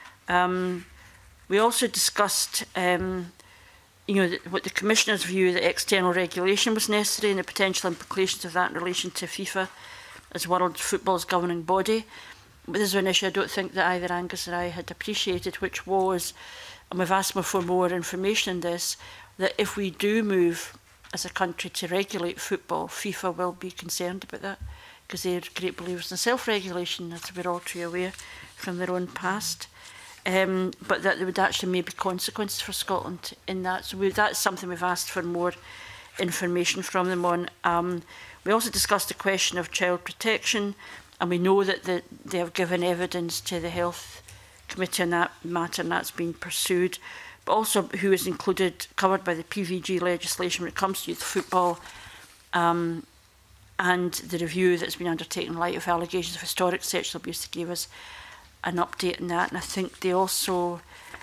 We also discussed you know, what the Commissioner's view that external regulation was necessary and the potential implications of that in relation to FIFA as world football's governing body. But this is an issue I don't think that either Angus or I had appreciated, which was, and we've asked for more information on this, that if we do move as a country to regulate football, FIFA will be concerned about that, because they're great believers in self-regulation, as we're all too aware from their own past. But that there would actually maybe consequences for Scotland in that. So that's something we've asked for more information from them on. We also discussed the question of child protection, and we know that they have given evidence to the Health Committee on that matter, and that's been pursued. But also who is covered by the PVG legislation when it comes to youth football, and the review that's been undertaken in light of allegations of historic sexual abuse. They gave us an update on that, and I think they also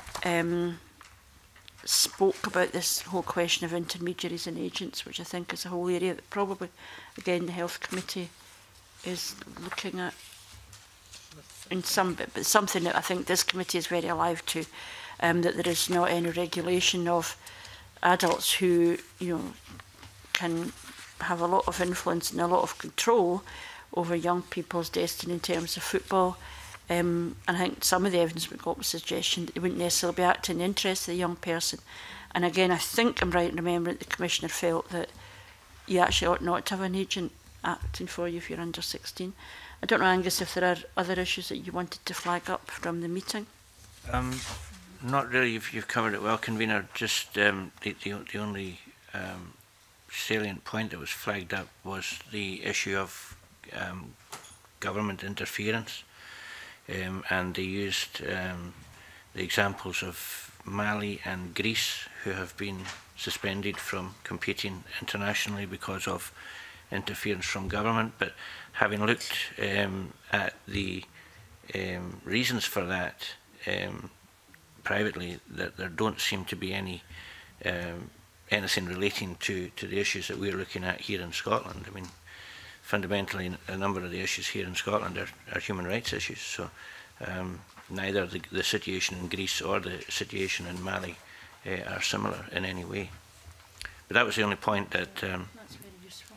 spoke about this whole question of intermediaries and agents, which I think is a whole area that probably, again, the Health Committee is looking at in some bit, but something that I think this committee is very alive to, that there is not any regulation of adults who, you know, can have a lot of influence and a lot of control over young people's destiny in terms of football. And I think some of the evidence we got was suggestion that they wouldn't necessarily be acting in the interest of the young person. And again, I think I'm right in remembering that the Commissioner felt that you actually ought not to have an agent acting for you if you're under 16. I don't know, Angus, if there are other issues that you wanted to flag up from the meeting. Not really. You've covered it well, Convener. Just the only salient point that was flagged up was the issue of government interference. And they used the examples of Mali and Greece, who have been suspended from competing internationally because of interference from government. But having looked at the reasons for that privately, that there don't seem to be any anything relating to the issues that we're looking at here in Scotland. I mean, fundamentally, a number of the issues here in Scotland are human rights issues. So neither the situation in Greece or the situation in Mali are similar in any way. But that was the only point that... That's very useful.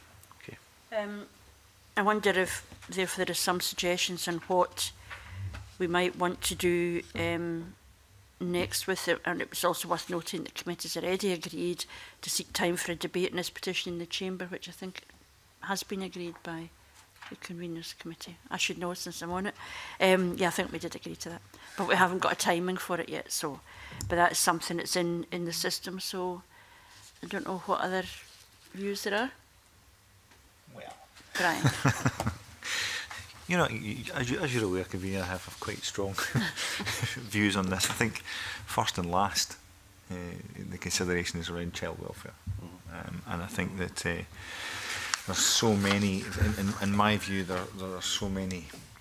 Yeah. Okay. I wonder if therefore there are some suggestions on what we might want to do next with it, and it was also worth noting that committees already agreed to seek time for a debate on this petition in the Chamber, which I think has been agreed by the Conveners Committee. I should know since I'm on it. Yeah, I think we did agree to that, but we haven't got a timing for it yet. So, but that is something that's in the system. So, I don't know what other views there are. Well, Brian. You know, as you're aware, Convener, I have quite strong views on this. I think first and last, the consideration is around child welfare, and I think that there's so many, in my view, there are so many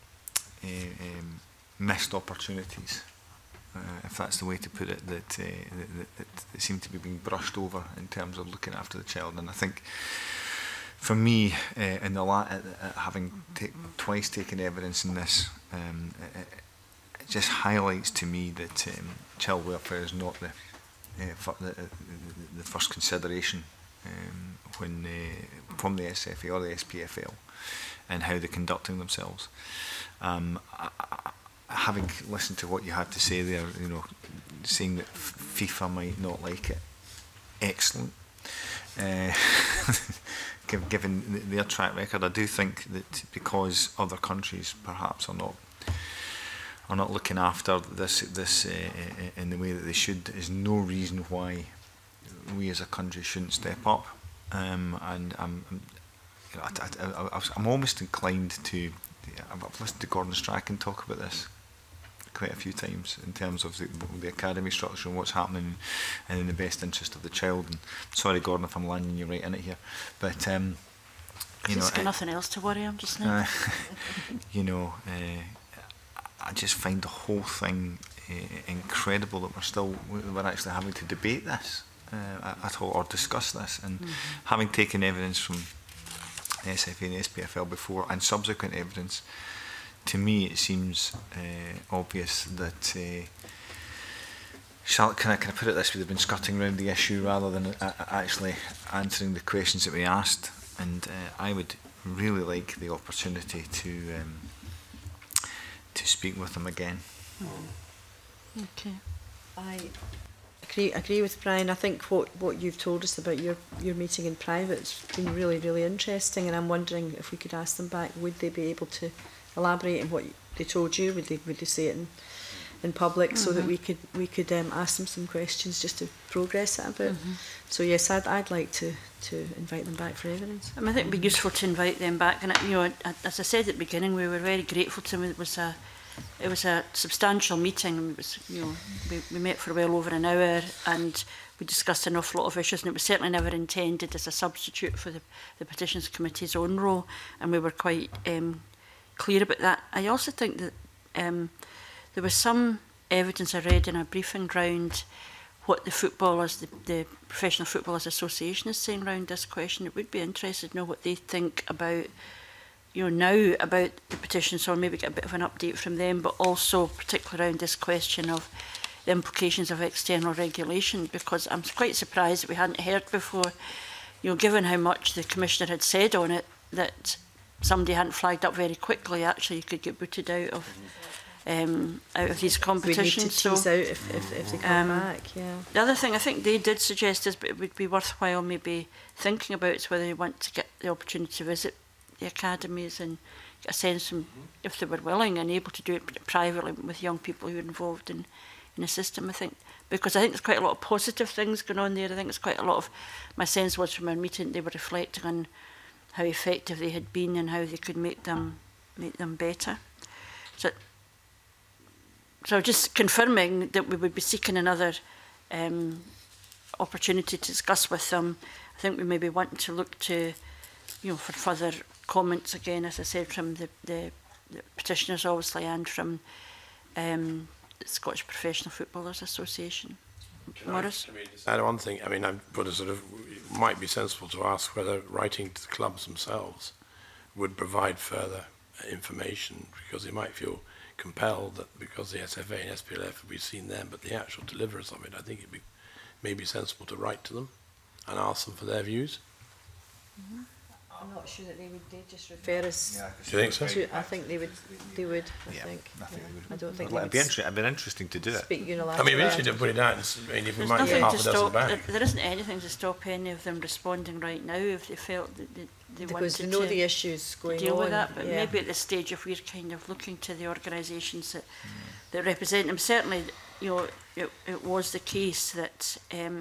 missed opportunities, if that's the way to put it, that seem to be being brushed over in terms of looking after the child. And I think, for me, in the having twice taken evidence in this, it just highlights to me that child welfare is not the first consideration when from the SFA or the SPFL and how they're conducting themselves. Having listened to what you had to say there, you know, saying that FIFA might not like it, excellent. Given their track record, I do think that because other countries perhaps are not looking after this in the way that they should, there's no reason why we as a country shouldn't step up. And I'm almost inclined to. I've listened to Gordon Strachan talk about this quite a few times in terms of the academy structure and what's happening and in the best interest of the child. And sorry, Gordon, if I'm landing you right in it here, but you know, got nothing else to worry him just now. You know, I just find the whole thing incredible that we're actually having to debate this at all, or discuss this, and having taken evidence from SFA and SPFL before and subsequent evidence, to me it seems obvious that can I put it this way, they've been skirting around the issue rather than actually answering the questions that we asked, and I would really like the opportunity to speak with them again. Okay. I agree with Brian. I think what you've told us about your meeting in private has been really, really interesting, and I'm wondering if we could ask them back, would they be able to elaborate on what they told you? Would they say it in public, so that we could ask them some questions just to progress it a bit? So yes, I'd like to invite them back for evidence. I think it'd be useful to invite them back, and you know, as I said at the beginning, we were very grateful to them. It was a substantial meeting. It was, you know, we met for well over an hour, and we discussed an awful lot of issues, and it was certainly never intended as a substitute for the Petitions Committee's own role, and we were quite clear about that. I also think that there was some evidence I read in a briefing around what the footballers, the Professional Footballers Association is saying around this question. It would be interesting to know what they think about, you know, now about the petition, so I'll maybe get a bit of an update from them, but also particularly around this question of the implications of external regulation, because I'm quite surprised that we hadn't heard before, you know, given how much the Commissioner had said on it, that somebody hadn't flagged up very quickly. Actually, you could get booted out of these competitions. We need to tease out if they come back, yeah. The other thing I think they did suggest is, but it would be worthwhile maybe thinking about, is whether they want to get the opportunity to visit the academies and get a sense from, if they were willing and able to do it privately with young people who are involved in the system, I think. Because I think there's quite a lot of positive things going on there. I think there's quite a lot of, my sense was from our meeting, they were reflecting on how effective they had been and how they could make them better. So just confirming that we would be seeking another opportunity to discuss with them. I think we maybe want to look to, you know, for further comments again, as I said, from the petitioners obviously, and from the Scottish Professional Footballers Association. Morris? I mean, just add one thing. I mean, I put a sort of, it might be sensible to ask whether writing to the clubs themselves would provide further information, because they might feel compelled that because the SFA and SPLF, we've seen them, but the actual deliverers of it, I think it'd be maybe sensible to write to them and ask them for their views. I'm not sure that they would. They just refer us. Do you think so? I think they would. They would. I think. I don't think. It'd be interesting to do it. Speak unilaterally. I mean, we interested to put it out. I mean, if we There's might get nothing half to a dozen stop. back. There isn't anything to stop any of them responding right now if they felt that they because wanted they know to the issues going deal on. with that. But maybe at this stage, if we're kind of looking to the organisations that represent them, certainly, you know, it was the case that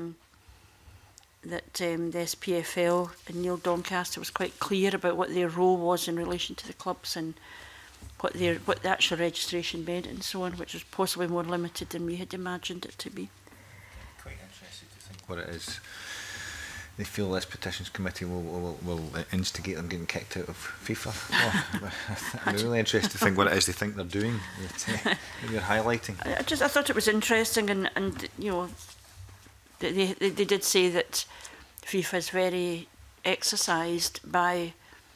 the SPFL and Neil Doncaster was quite clear about what their role was in relation to the clubs and what the actual registration meant and so on, which was possibly more limited than we had imagined it to be. Quite interested to think what it is. They feel this petitions committee will instigate them getting kicked out of FIFA. I'm really interested to think what it is they think they're doing. That you're highlighting. I thought it was interesting, and you know, they did say that FIFA is very exercised by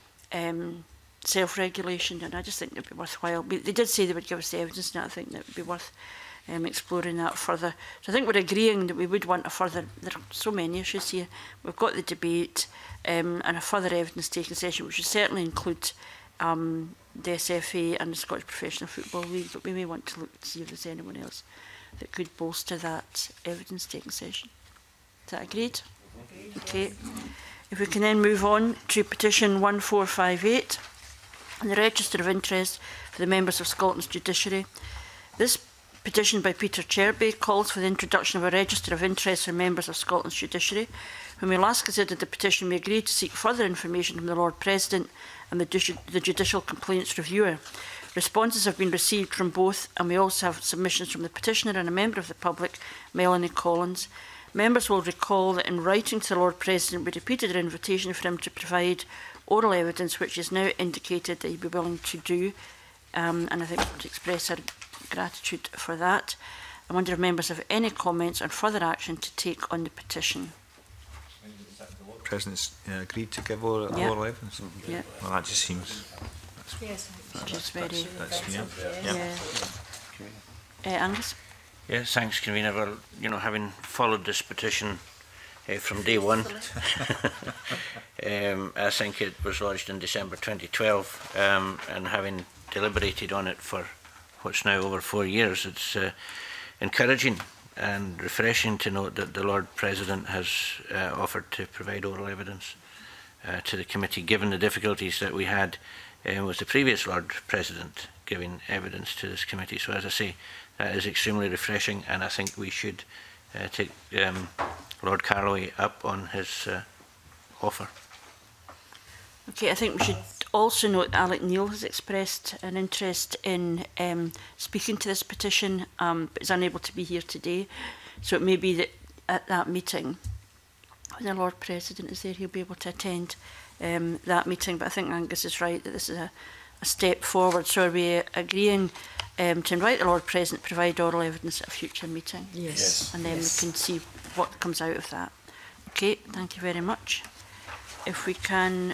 self-regulation, and I just think it'd be worthwhile. They did say they would give us the evidence, and I think that would be worth exploring that further. So I think we're agreeing that we would want a further. There are so many issues here. We've got the debate and a further evidence-taking session, which would certainly include the SFA and the Scottish Professional Football League. But we may want to look to see if there's anyone else that could bolster that evidence-taking session. Is that agreed? Okay. If we can then move on to petition 1458 and the Register of Interest for the members of Scotland's judiciary. This petition by Peter Cherby calls for the introduction of a register of interest for members of Scotland's judiciary. When we last considered the petition, we agreed to seek further information from the Lord President and the Judicial Complaints Reviewer. Responses have been received from both, and we also have submissions from the petitioner and a member of the public, Melanie Collins. Members will recall that in writing to the Lord President, we repeated our invitation for him to provide oral evidence, which is now indicated that he'd be willing to do, and I think to express our gratitude for that. I wonder if members have any comments on further action to take on the petition. The Lord President's agreed to give oral evidence. Yeah. Well, that just seems. Just very. Angus. Yes, thanks, Convener. Well, you know, having followed this petition from day one, I think it was lodged in December 2012, and having deliberated on it for what's now over 4 years, it's encouraging and refreshing to note that the Lord President has offered to provide oral evidence to the committee, given the difficulties that we had with the previous Lord President giving evidence to this committee. So, as I say, that is extremely refreshing, and I think we should take Lord Carloway up on his offer. Okay, I think we should also note that Alec Neil has expressed an interest in speaking to this petition, but is unable to be here today. So it may be that at that meeting, when the Lord President is there, he'll be able to attend that meeting. But I think Angus is right that this is a step forward. So are we agreeing to invite the Lord President to provide oral evidence at a future meeting? Yes. And then we can see what comes out of that. Okay, thank you very much. If we can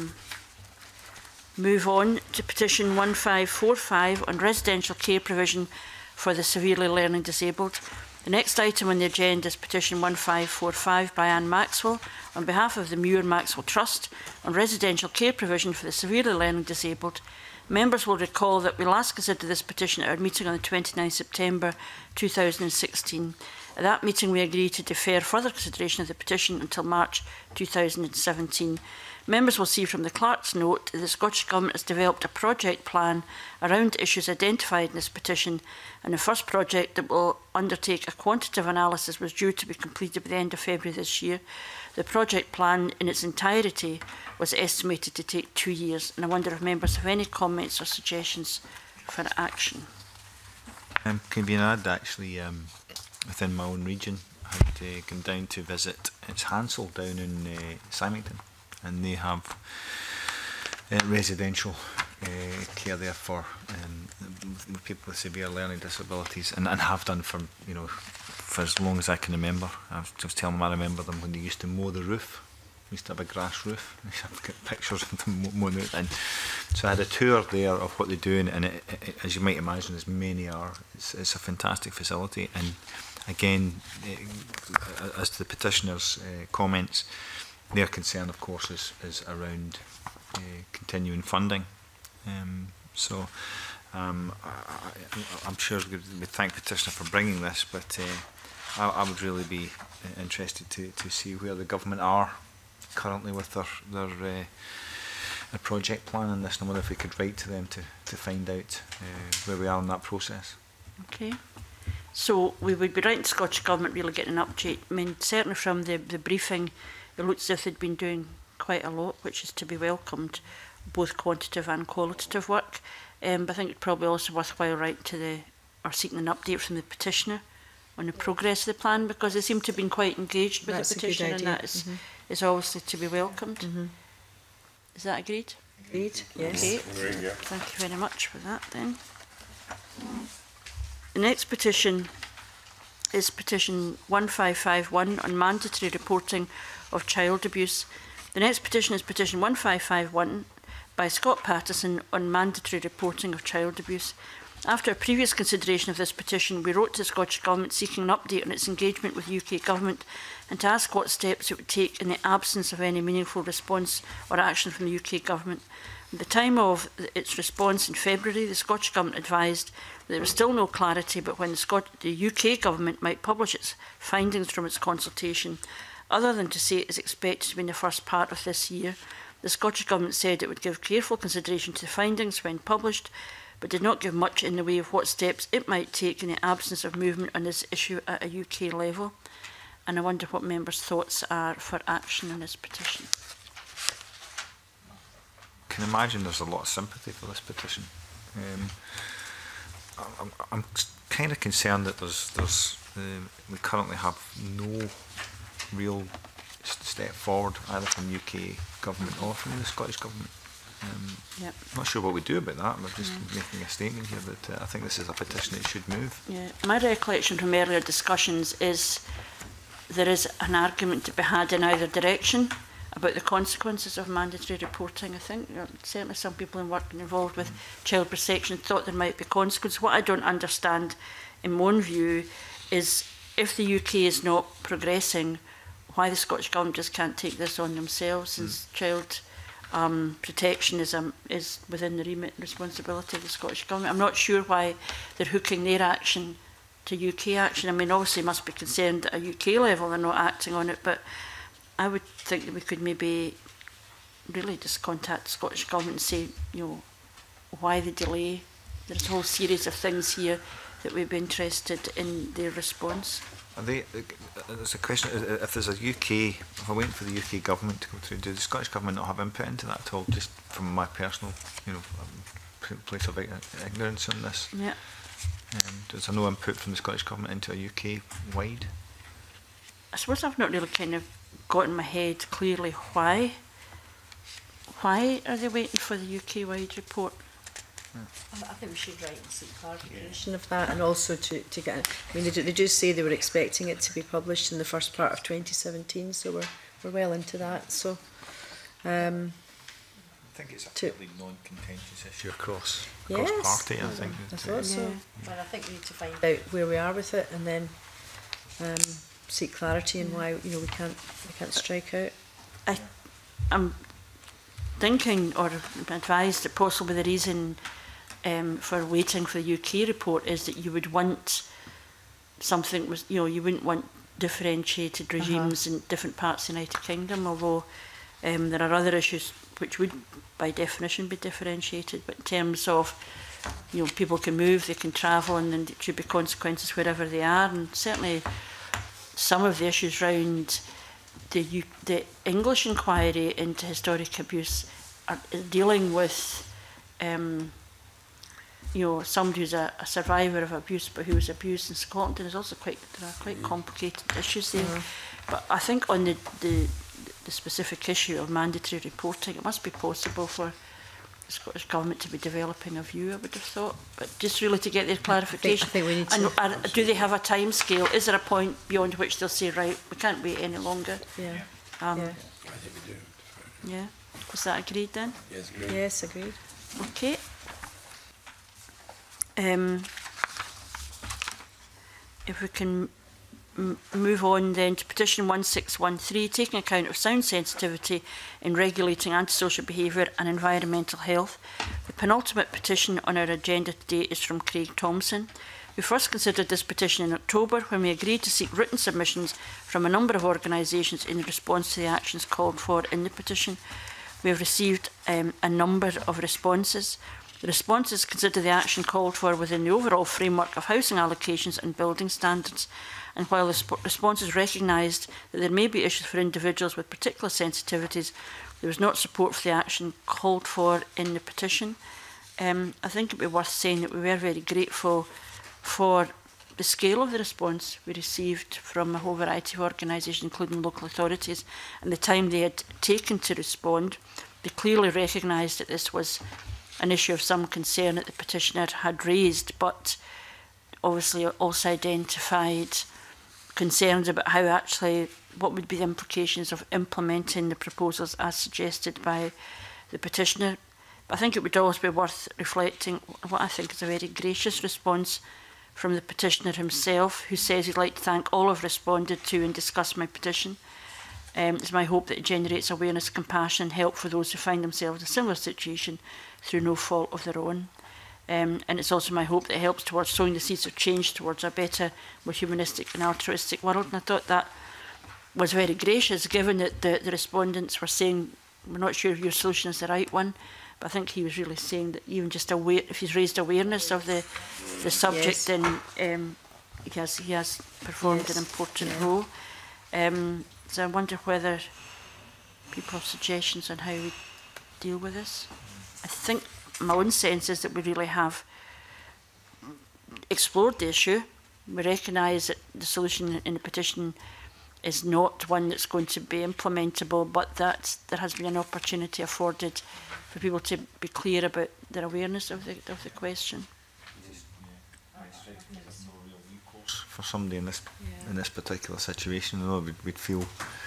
move on to petition 1545 on residential care provision for the severely learning disabled. The next item on the agenda is petition 1545 by Anne Maxwell on behalf of the Muir Maxwell Trust on residential care provision for the severely learning disabled. Members will recall that we last considered this petition at our meeting on the 29th September 2016. At that meeting, we agreed to defer further consideration of the petition until March 2017. Members will see from the clerk's note that the Scottish Government has developed a project plan around issues identified in this petition, and the first project that will undertake a quantitative analysis was due to be completed by the end of February this year. The project plan in its entirety was estimated to take 2 years, and I wonder if members have any comments or suggestions for action. Convener, I'd actually, within my own region, I'd come down to visit Hansel down in Symington, and they have residential care there for people with severe learning disabilities, and have done for for as long as I can remember. I was just telling them I remember them when they used to mow the roof. We used to have a grass roof. I've got pictures of them mowing it, and so I had a tour there of what they're doing, and as you might imagine, as many are, it's a fantastic facility. And again, as to the petitioner's comments, their concern, of course, is around continuing funding. I'm sure we thank Petitioner for bringing this, but I would really be interested to see where the government are currently with their project plan on this, and whether if we could write to them to find out where we are in that process. Okay. So we would be writing to the Scottish Government, really getting an update. I mean, certainly from the briefing, it looks as if they'd been doing quite a lot, which is to be welcomed, both quantitative and qualitative work. But I think it's probably also worthwhile writing or seeking an update from the petitioner on the progress of the plan, because they seem to have been quite engaged with the petitioner, and that is obviously to be welcomed. Is that agreed? Agreed, yes. Okay. Thank you very much for that then. The next petition is petition 1551 on mandatory reporting of child abuse. The next petition is petition 1551 by Scott Patterson on mandatory reporting of child abuse. After a previous consideration of this petition, we wrote to the Scottish Government seeking an update on its engagement with the UK Government and to ask what steps it would take in the absence of any meaningful response or action from the UK Government. At the time of its response in February, the Scottish Government advised that there was still no clarity about when the UK Government might publish its findings from its consultation, other than to say it is expected to be in the first part of this year. The Scottish Government said it would give careful consideration to the findings when published, but did not give much in the way of what steps it might take in the absence of movement on this issue at a UK level. And I wonder what members' thoughts are for action on this petition. I can imagine there's a lot of sympathy for this petition. I'm kind of concerned that we currently have no real step forward either from UK Government or from the Scottish Government. I'm not sure what we do about that. We're just making a statement here that I think this is a petition that should move. Yeah. My recollection from earlier discussions is there is an argument to be had in either direction about the consequences of mandatory reporting. I think certainly some people involved with child protection thought there might be consequences. What I don't understand, in my own view, is if the UK is not progressing, why the Scottish Government just can't take this on themselves, since child protection is within the remit and responsibility of the Scottish Government. I'm not sure why they're hooking their action to UK action. I mean, obviously must be concerned at a UK level they're not acting on it, but I would think that we could maybe really just contact the Scottish Government and say, why the delay. There's a whole series of things here that we'd be interested in their response. There's a question, if there's a UK, if I'm waiting for the UK Government to go through, do the Scottish Government not have input into that at all, just from my personal place of ignorance on this? Yeah. There's no input from the Scottish Government into a UK wide? I suppose I've not really kind of got in my head clearly why. Why are they waiting for the UK wide report? I think we should write and seek clarification of that, and also to get. I mean, they do say they were expecting it to be published in the first part of 2017, so we're well into that. So, I think it's a fairly non-contentious issue across party. I think. I thought so. But I think we need to find out where we are with it, and then seek clarity in why we can't strike out. I'm thinking or advised that possibly the reason for waiting for the UK report is that you would want something you wouldn't want differentiated regimes in different parts of the United Kingdom, although there are other issues which would by definition be differentiated, but in terms of people can move, they can travel, and then there should be consequences wherever they are. And certainly some of the issues around the English inquiry into historic abuse are dealing with somebody who's a survivor of abuse but who was abused in Scotland. There's also there are quite complicated issues there. But I think on the specific issue of mandatory reporting, it must be possible for the Scottish Government to be developing a view, I would have thought, but just really to get their clarification. I think we need to. And do they have a time scale? Is there a point beyond which they'll say, right, we can't wait any longer? Yeah. I think we do. Yeah. Was that agreed then? Yes, agreed. Yes, agreed. Okay. If we can move on then to petition 1613, taking account of sound sensitivity in regulating antisocial behaviour and environmental health. The penultimate petition on our agenda today is from Craig Thompson. We first considered this petition in October when we agreed to seek written submissions from a number of organisations in response to the actions called for in the petition. We have received a number of responses. The responses consider the action called for within the overall framework of housing allocations and building standards, and while the responses recognised that there may be issues for individuals with particular sensitivities, there was not support for the action called for in the petition. I think it would be worth saying that we were very grateful for the scale of the response we received from a whole variety of organisations, including local authorities, and the time they had taken to respond. They clearly recognised that this was an issue of some concern that the petitioner had raised, but obviously also identified concerns about how actually, what would be the implications of implementing the proposals as suggested by the petitioner. But I think it would always be worth reflecting what I think is a very gracious response from the petitioner himself, who says he'd like to thank all who've responded to and discussed my petition. It's my hope that it generates awareness, compassion and help for those who find themselves in a similar situation through no fault of their own. And it's also my hope that it helps towards sowing the seeds of change towards a better, more humanistic and altruistic world. And I thought that was very gracious, given that the respondents were saying, we're not sure if your solution is the right one. But I think he was really saying that even just aware, if he's raised awareness of the subject, then he has performed an important role. So I wonder whether people have suggestions on how we deal with this. I think my own sense is that we really have explored the issue. We recognise that the solution in the petition is not one that's going to be implementable, but that there has been an opportunity afforded for people to be clear about their awareness of the question. For somebody in this particular situation, though, we'd feel,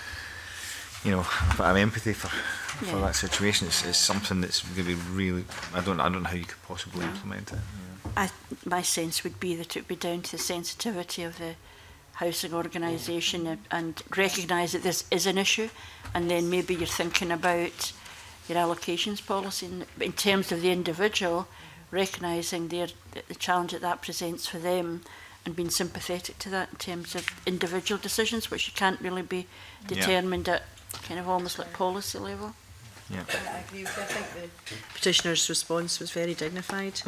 you know, a bit of empathy for that situation. It's something that's going to be really. I don't know how you could possibly implement it. Yeah. My sense would be that it would be down to the sensitivity of the housing organisation and recognise that this is an issue, and then maybe you're thinking about your allocations policy in terms of the individual, recognising the challenge that presents for them and being sympathetic to that in terms of individual decisions, which you can't really be determined at kind of almost like policy level. Yeah, I agree with you. I think the petitioner's response was very dignified,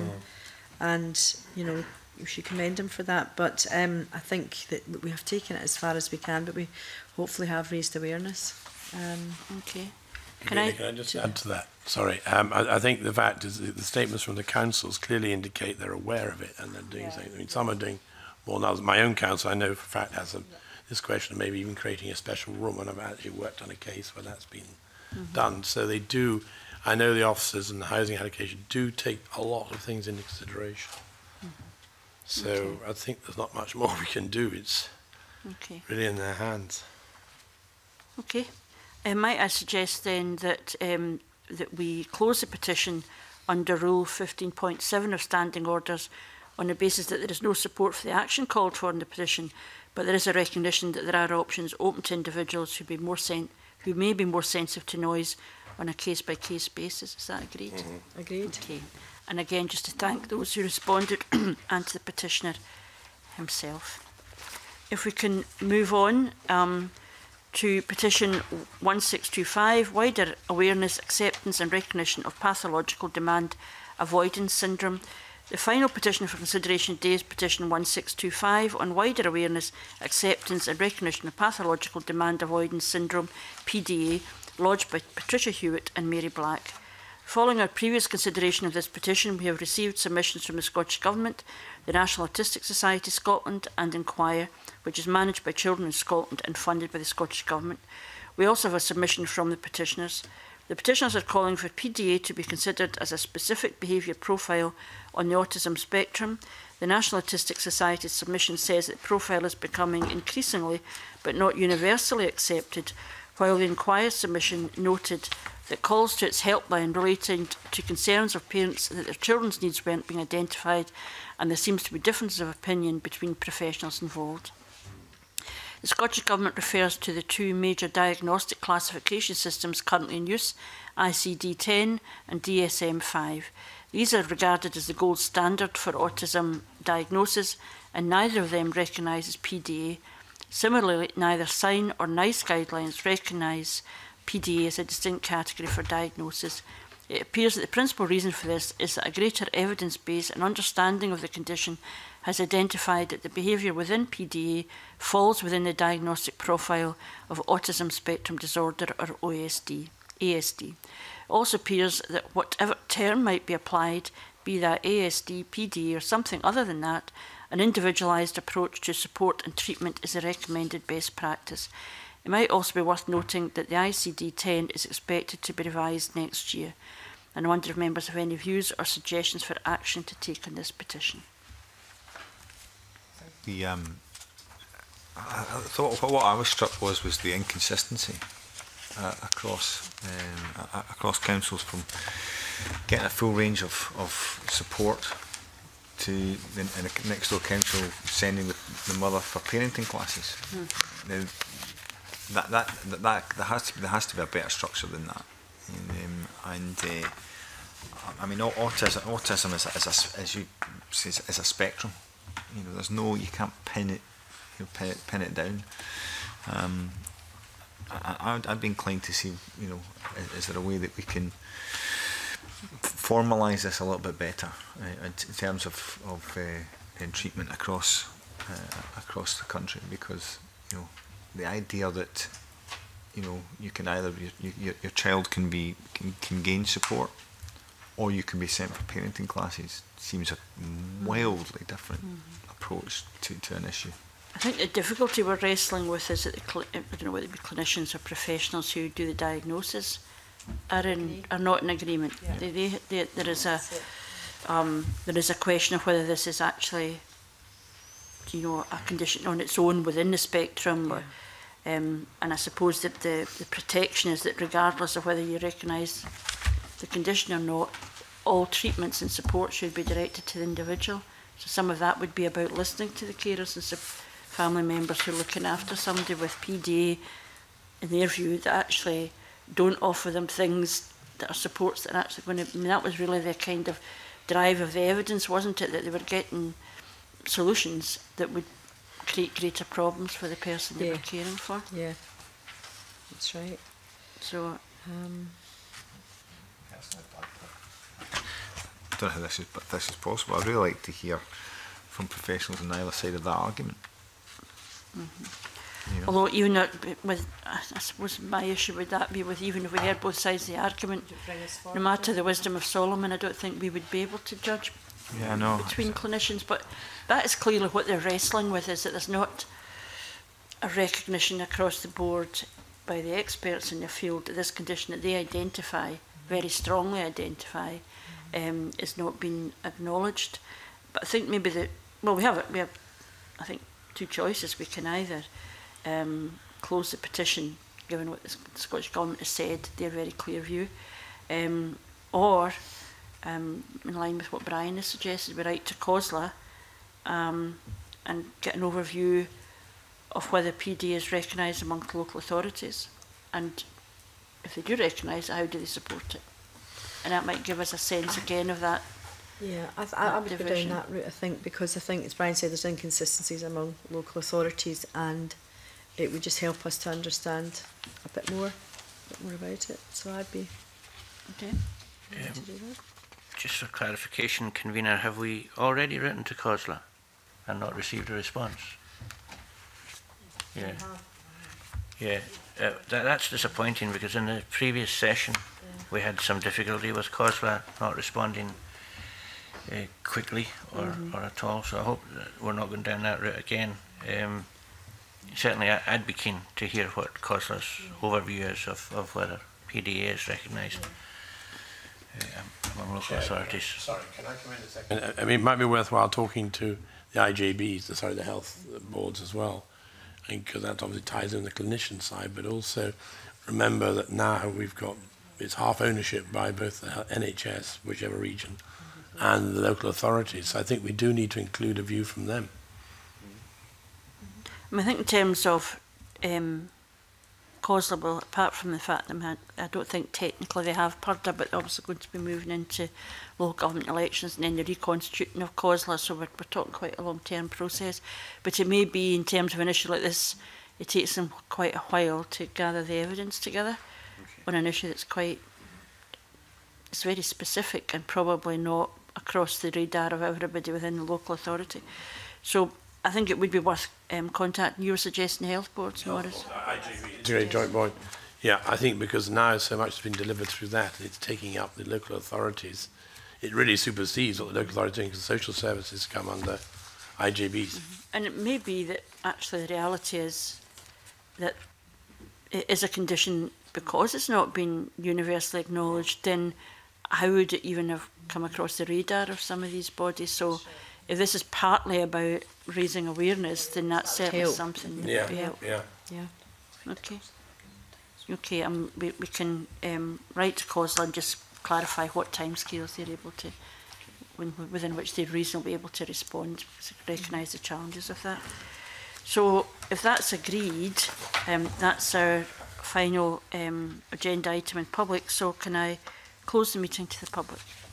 and you know, we should commend him for that. But I think that we have taken it as far as we can, but we hopefully have raised awareness. Okay. Can I just add to that? Sorry. I think the fact is that the statements from the councils clearly indicate they're aware of it and they're doing something. I mean, some are doing more than others. My own council, I know for a fact, has this question of maybe even creating a special room, and I've actually worked on a case where that's been done. So they do, I know the officers and the housing allocation do take a lot of things into consideration. So I think there's not much more we can do. It's really in their hands. Okay. Might I suggest then that that we close the petition under Rule 15.7 of Standing Orders on the basis that there is no support for the action called for in the petition, but there is a recognition that there are options open to individuals who may be more sensitive to noise on a case-by-case basis. Is that agreed? Agreed. Okay. And again, just to thank those who responded and to the petitioner himself. If we can move on to petition 1625, wider awareness, acceptance and recognition of pathological demand avoidance syndrome. The final petition for consideration today is petition 1625 on wider awareness, acceptance and recognition of pathological demand avoidance syndrome, PDA, lodged by Patricia Hewitt and Mary Black. Following our previous consideration of this petition, we have received submissions from the Scottish Government, the National Autistic Society Scotland and Inquire, which is managed by Children in Scotland and funded by the Scottish Government. We also have a submission from the petitioners. The petitioners are calling for PDA to be considered as a specific behaviour profile on the autism spectrum. The National Autistic Society's submission says that profile is becoming increasingly, but not universally accepted, while the Inquire submission noted that calls to its helpline relating to concerns of parents that their children's needs weren't being identified, and there seems to be differences of opinion between professionals involved. The Scottish Government refers to the two major diagnostic classification systems currently in use, ICD-10 and DSM-5. These are regarded as the gold standard for autism diagnosis, and neither of them recognises PDA. Similarly, neither SIGN or NICE guidelines recognise PDA as a distinct category for diagnosis. It appears that the principal reason for this is that a greater evidence base and understanding of the condition has identified that the behaviour within PDA falls within the diagnostic profile of autism spectrum disorder, or ASD. It also appears that whatever term might be applied, be that ASD, PDA or something other than that, an individualised approach to support and treatment is a recommended best practice. It might also be worth noting that the ICD-10 is expected to be revised next year, and I wonder if members have any views or suggestions for action to take on this petition. I thought what I was struck was the inconsistency across councils, from getting a full range of support to the next door council sending the mother for parenting classes. Now, there has to be a better structure than that. I mean, autism is a spectrum. You know, there's no, you can't pin it down. I'd be inclined to see, you know, is there a way that we can formalise this a little bit better in terms of treatment across the country, because, you know, the idea that, you know, you can either your child can gain support, or you can be sent for parenting classes, seems a wildly different approach to an issue. I think the difficulty we're wrestling with is that I don't know whether it be clinicians or professionals who do the diagnosis are not in agreement. Yeah. There is a question of whether this is actually, you know, a condition on its own within the spectrum, or, and I suppose that the protection is that regardless of whether you recognise the condition or not, all treatments and support should be directed to the individual. So some of that would be about listening to the carers and family members who are looking after somebody with PDA, in their view, that actually don't offer them things that are supports that are actually going to, I mean, that was really the kind of drive of the evidence, wasn't it, that they were getting solutions that would create greater problems for the person they were caring for. Yeah, that's right. So, I don't know how this is possible. I'd really like to hear from professionals on either side of that argument. You know. Although even with, I suppose my issue would that be with, even if we heard both sides of the argument, no matter the wisdom of Solomon, I don't think we would be able to judge between clinicians. But that is clearly what they're wrestling with, is that there's not a recognition across the board by the experts in the field that this condition that they identify, very strongly identify, is not being acknowledged. But I think maybe that, well, we have I think two choices. We can either close the petition, given what the Scottish Government has said, their very clear view, or in line with what Brian has suggested, we write to COSLA and get an overview of whether PD is recognised among local authorities, and if they do recognise it, how do they support it? And that might give us a sense again of that. Yeah, I would go down that route, I think, because I think, as Brian said, there's inconsistencies among local authorities, and it would just help us to understand a bit more about it. So I'd be okay. To do that. Just for clarification, convener, have we already written to COSLA and not received a response? Yeah. Yeah, that's disappointing, because in the previous session we had some difficulty with COSLA not responding quickly or at all, so I hope that we're not going down that route again. Certainly I'd be keen to hear what COSLA's overview is of whether PDA is recognised among local authorities. Sorry, can I come in a second? I mean, it might be worthwhile talking to the IJBs, the health boards as well, because that obviously ties in the clinician side, but also remember that now it's half ownership by both the NHS, whichever region, and the local authorities. So I think we do need to include a view from them. I think in terms of COSLA, well, apart from the fact that I don't think technically they have purdah, but they're obviously going to be moving into local government elections and then the reconstituting of COSLA, so we're talking quite a long-term process. But it may be, in terms of an issue like this, it takes them quite a while to gather the evidence together on an issue that's it's very specific and probably not across the radar of everybody within the local authority. So I think it would be worth contacting. You were suggesting health boards, Morris? It's a great joint point. Yeah, I think because now so much has been delivered through that, it's taking up the local authorities. It really supersedes what the local authorities doing, because social services come under IJBs. And it may be that actually the reality is that it is a condition because it's not been universally acknowledged. Then how would it even have come across the radar of some of these bodies? So if this is partly about raising awareness, then that's certainly something that would be helpful. Yeah. Okay. Okay, we can write to COSLA and just clarify what timescales they're able to, within which they're reasonably able to respond, to recognise the challenges of that. So if that's agreed, that's our final agenda item in public. So can I close the meeting to the public?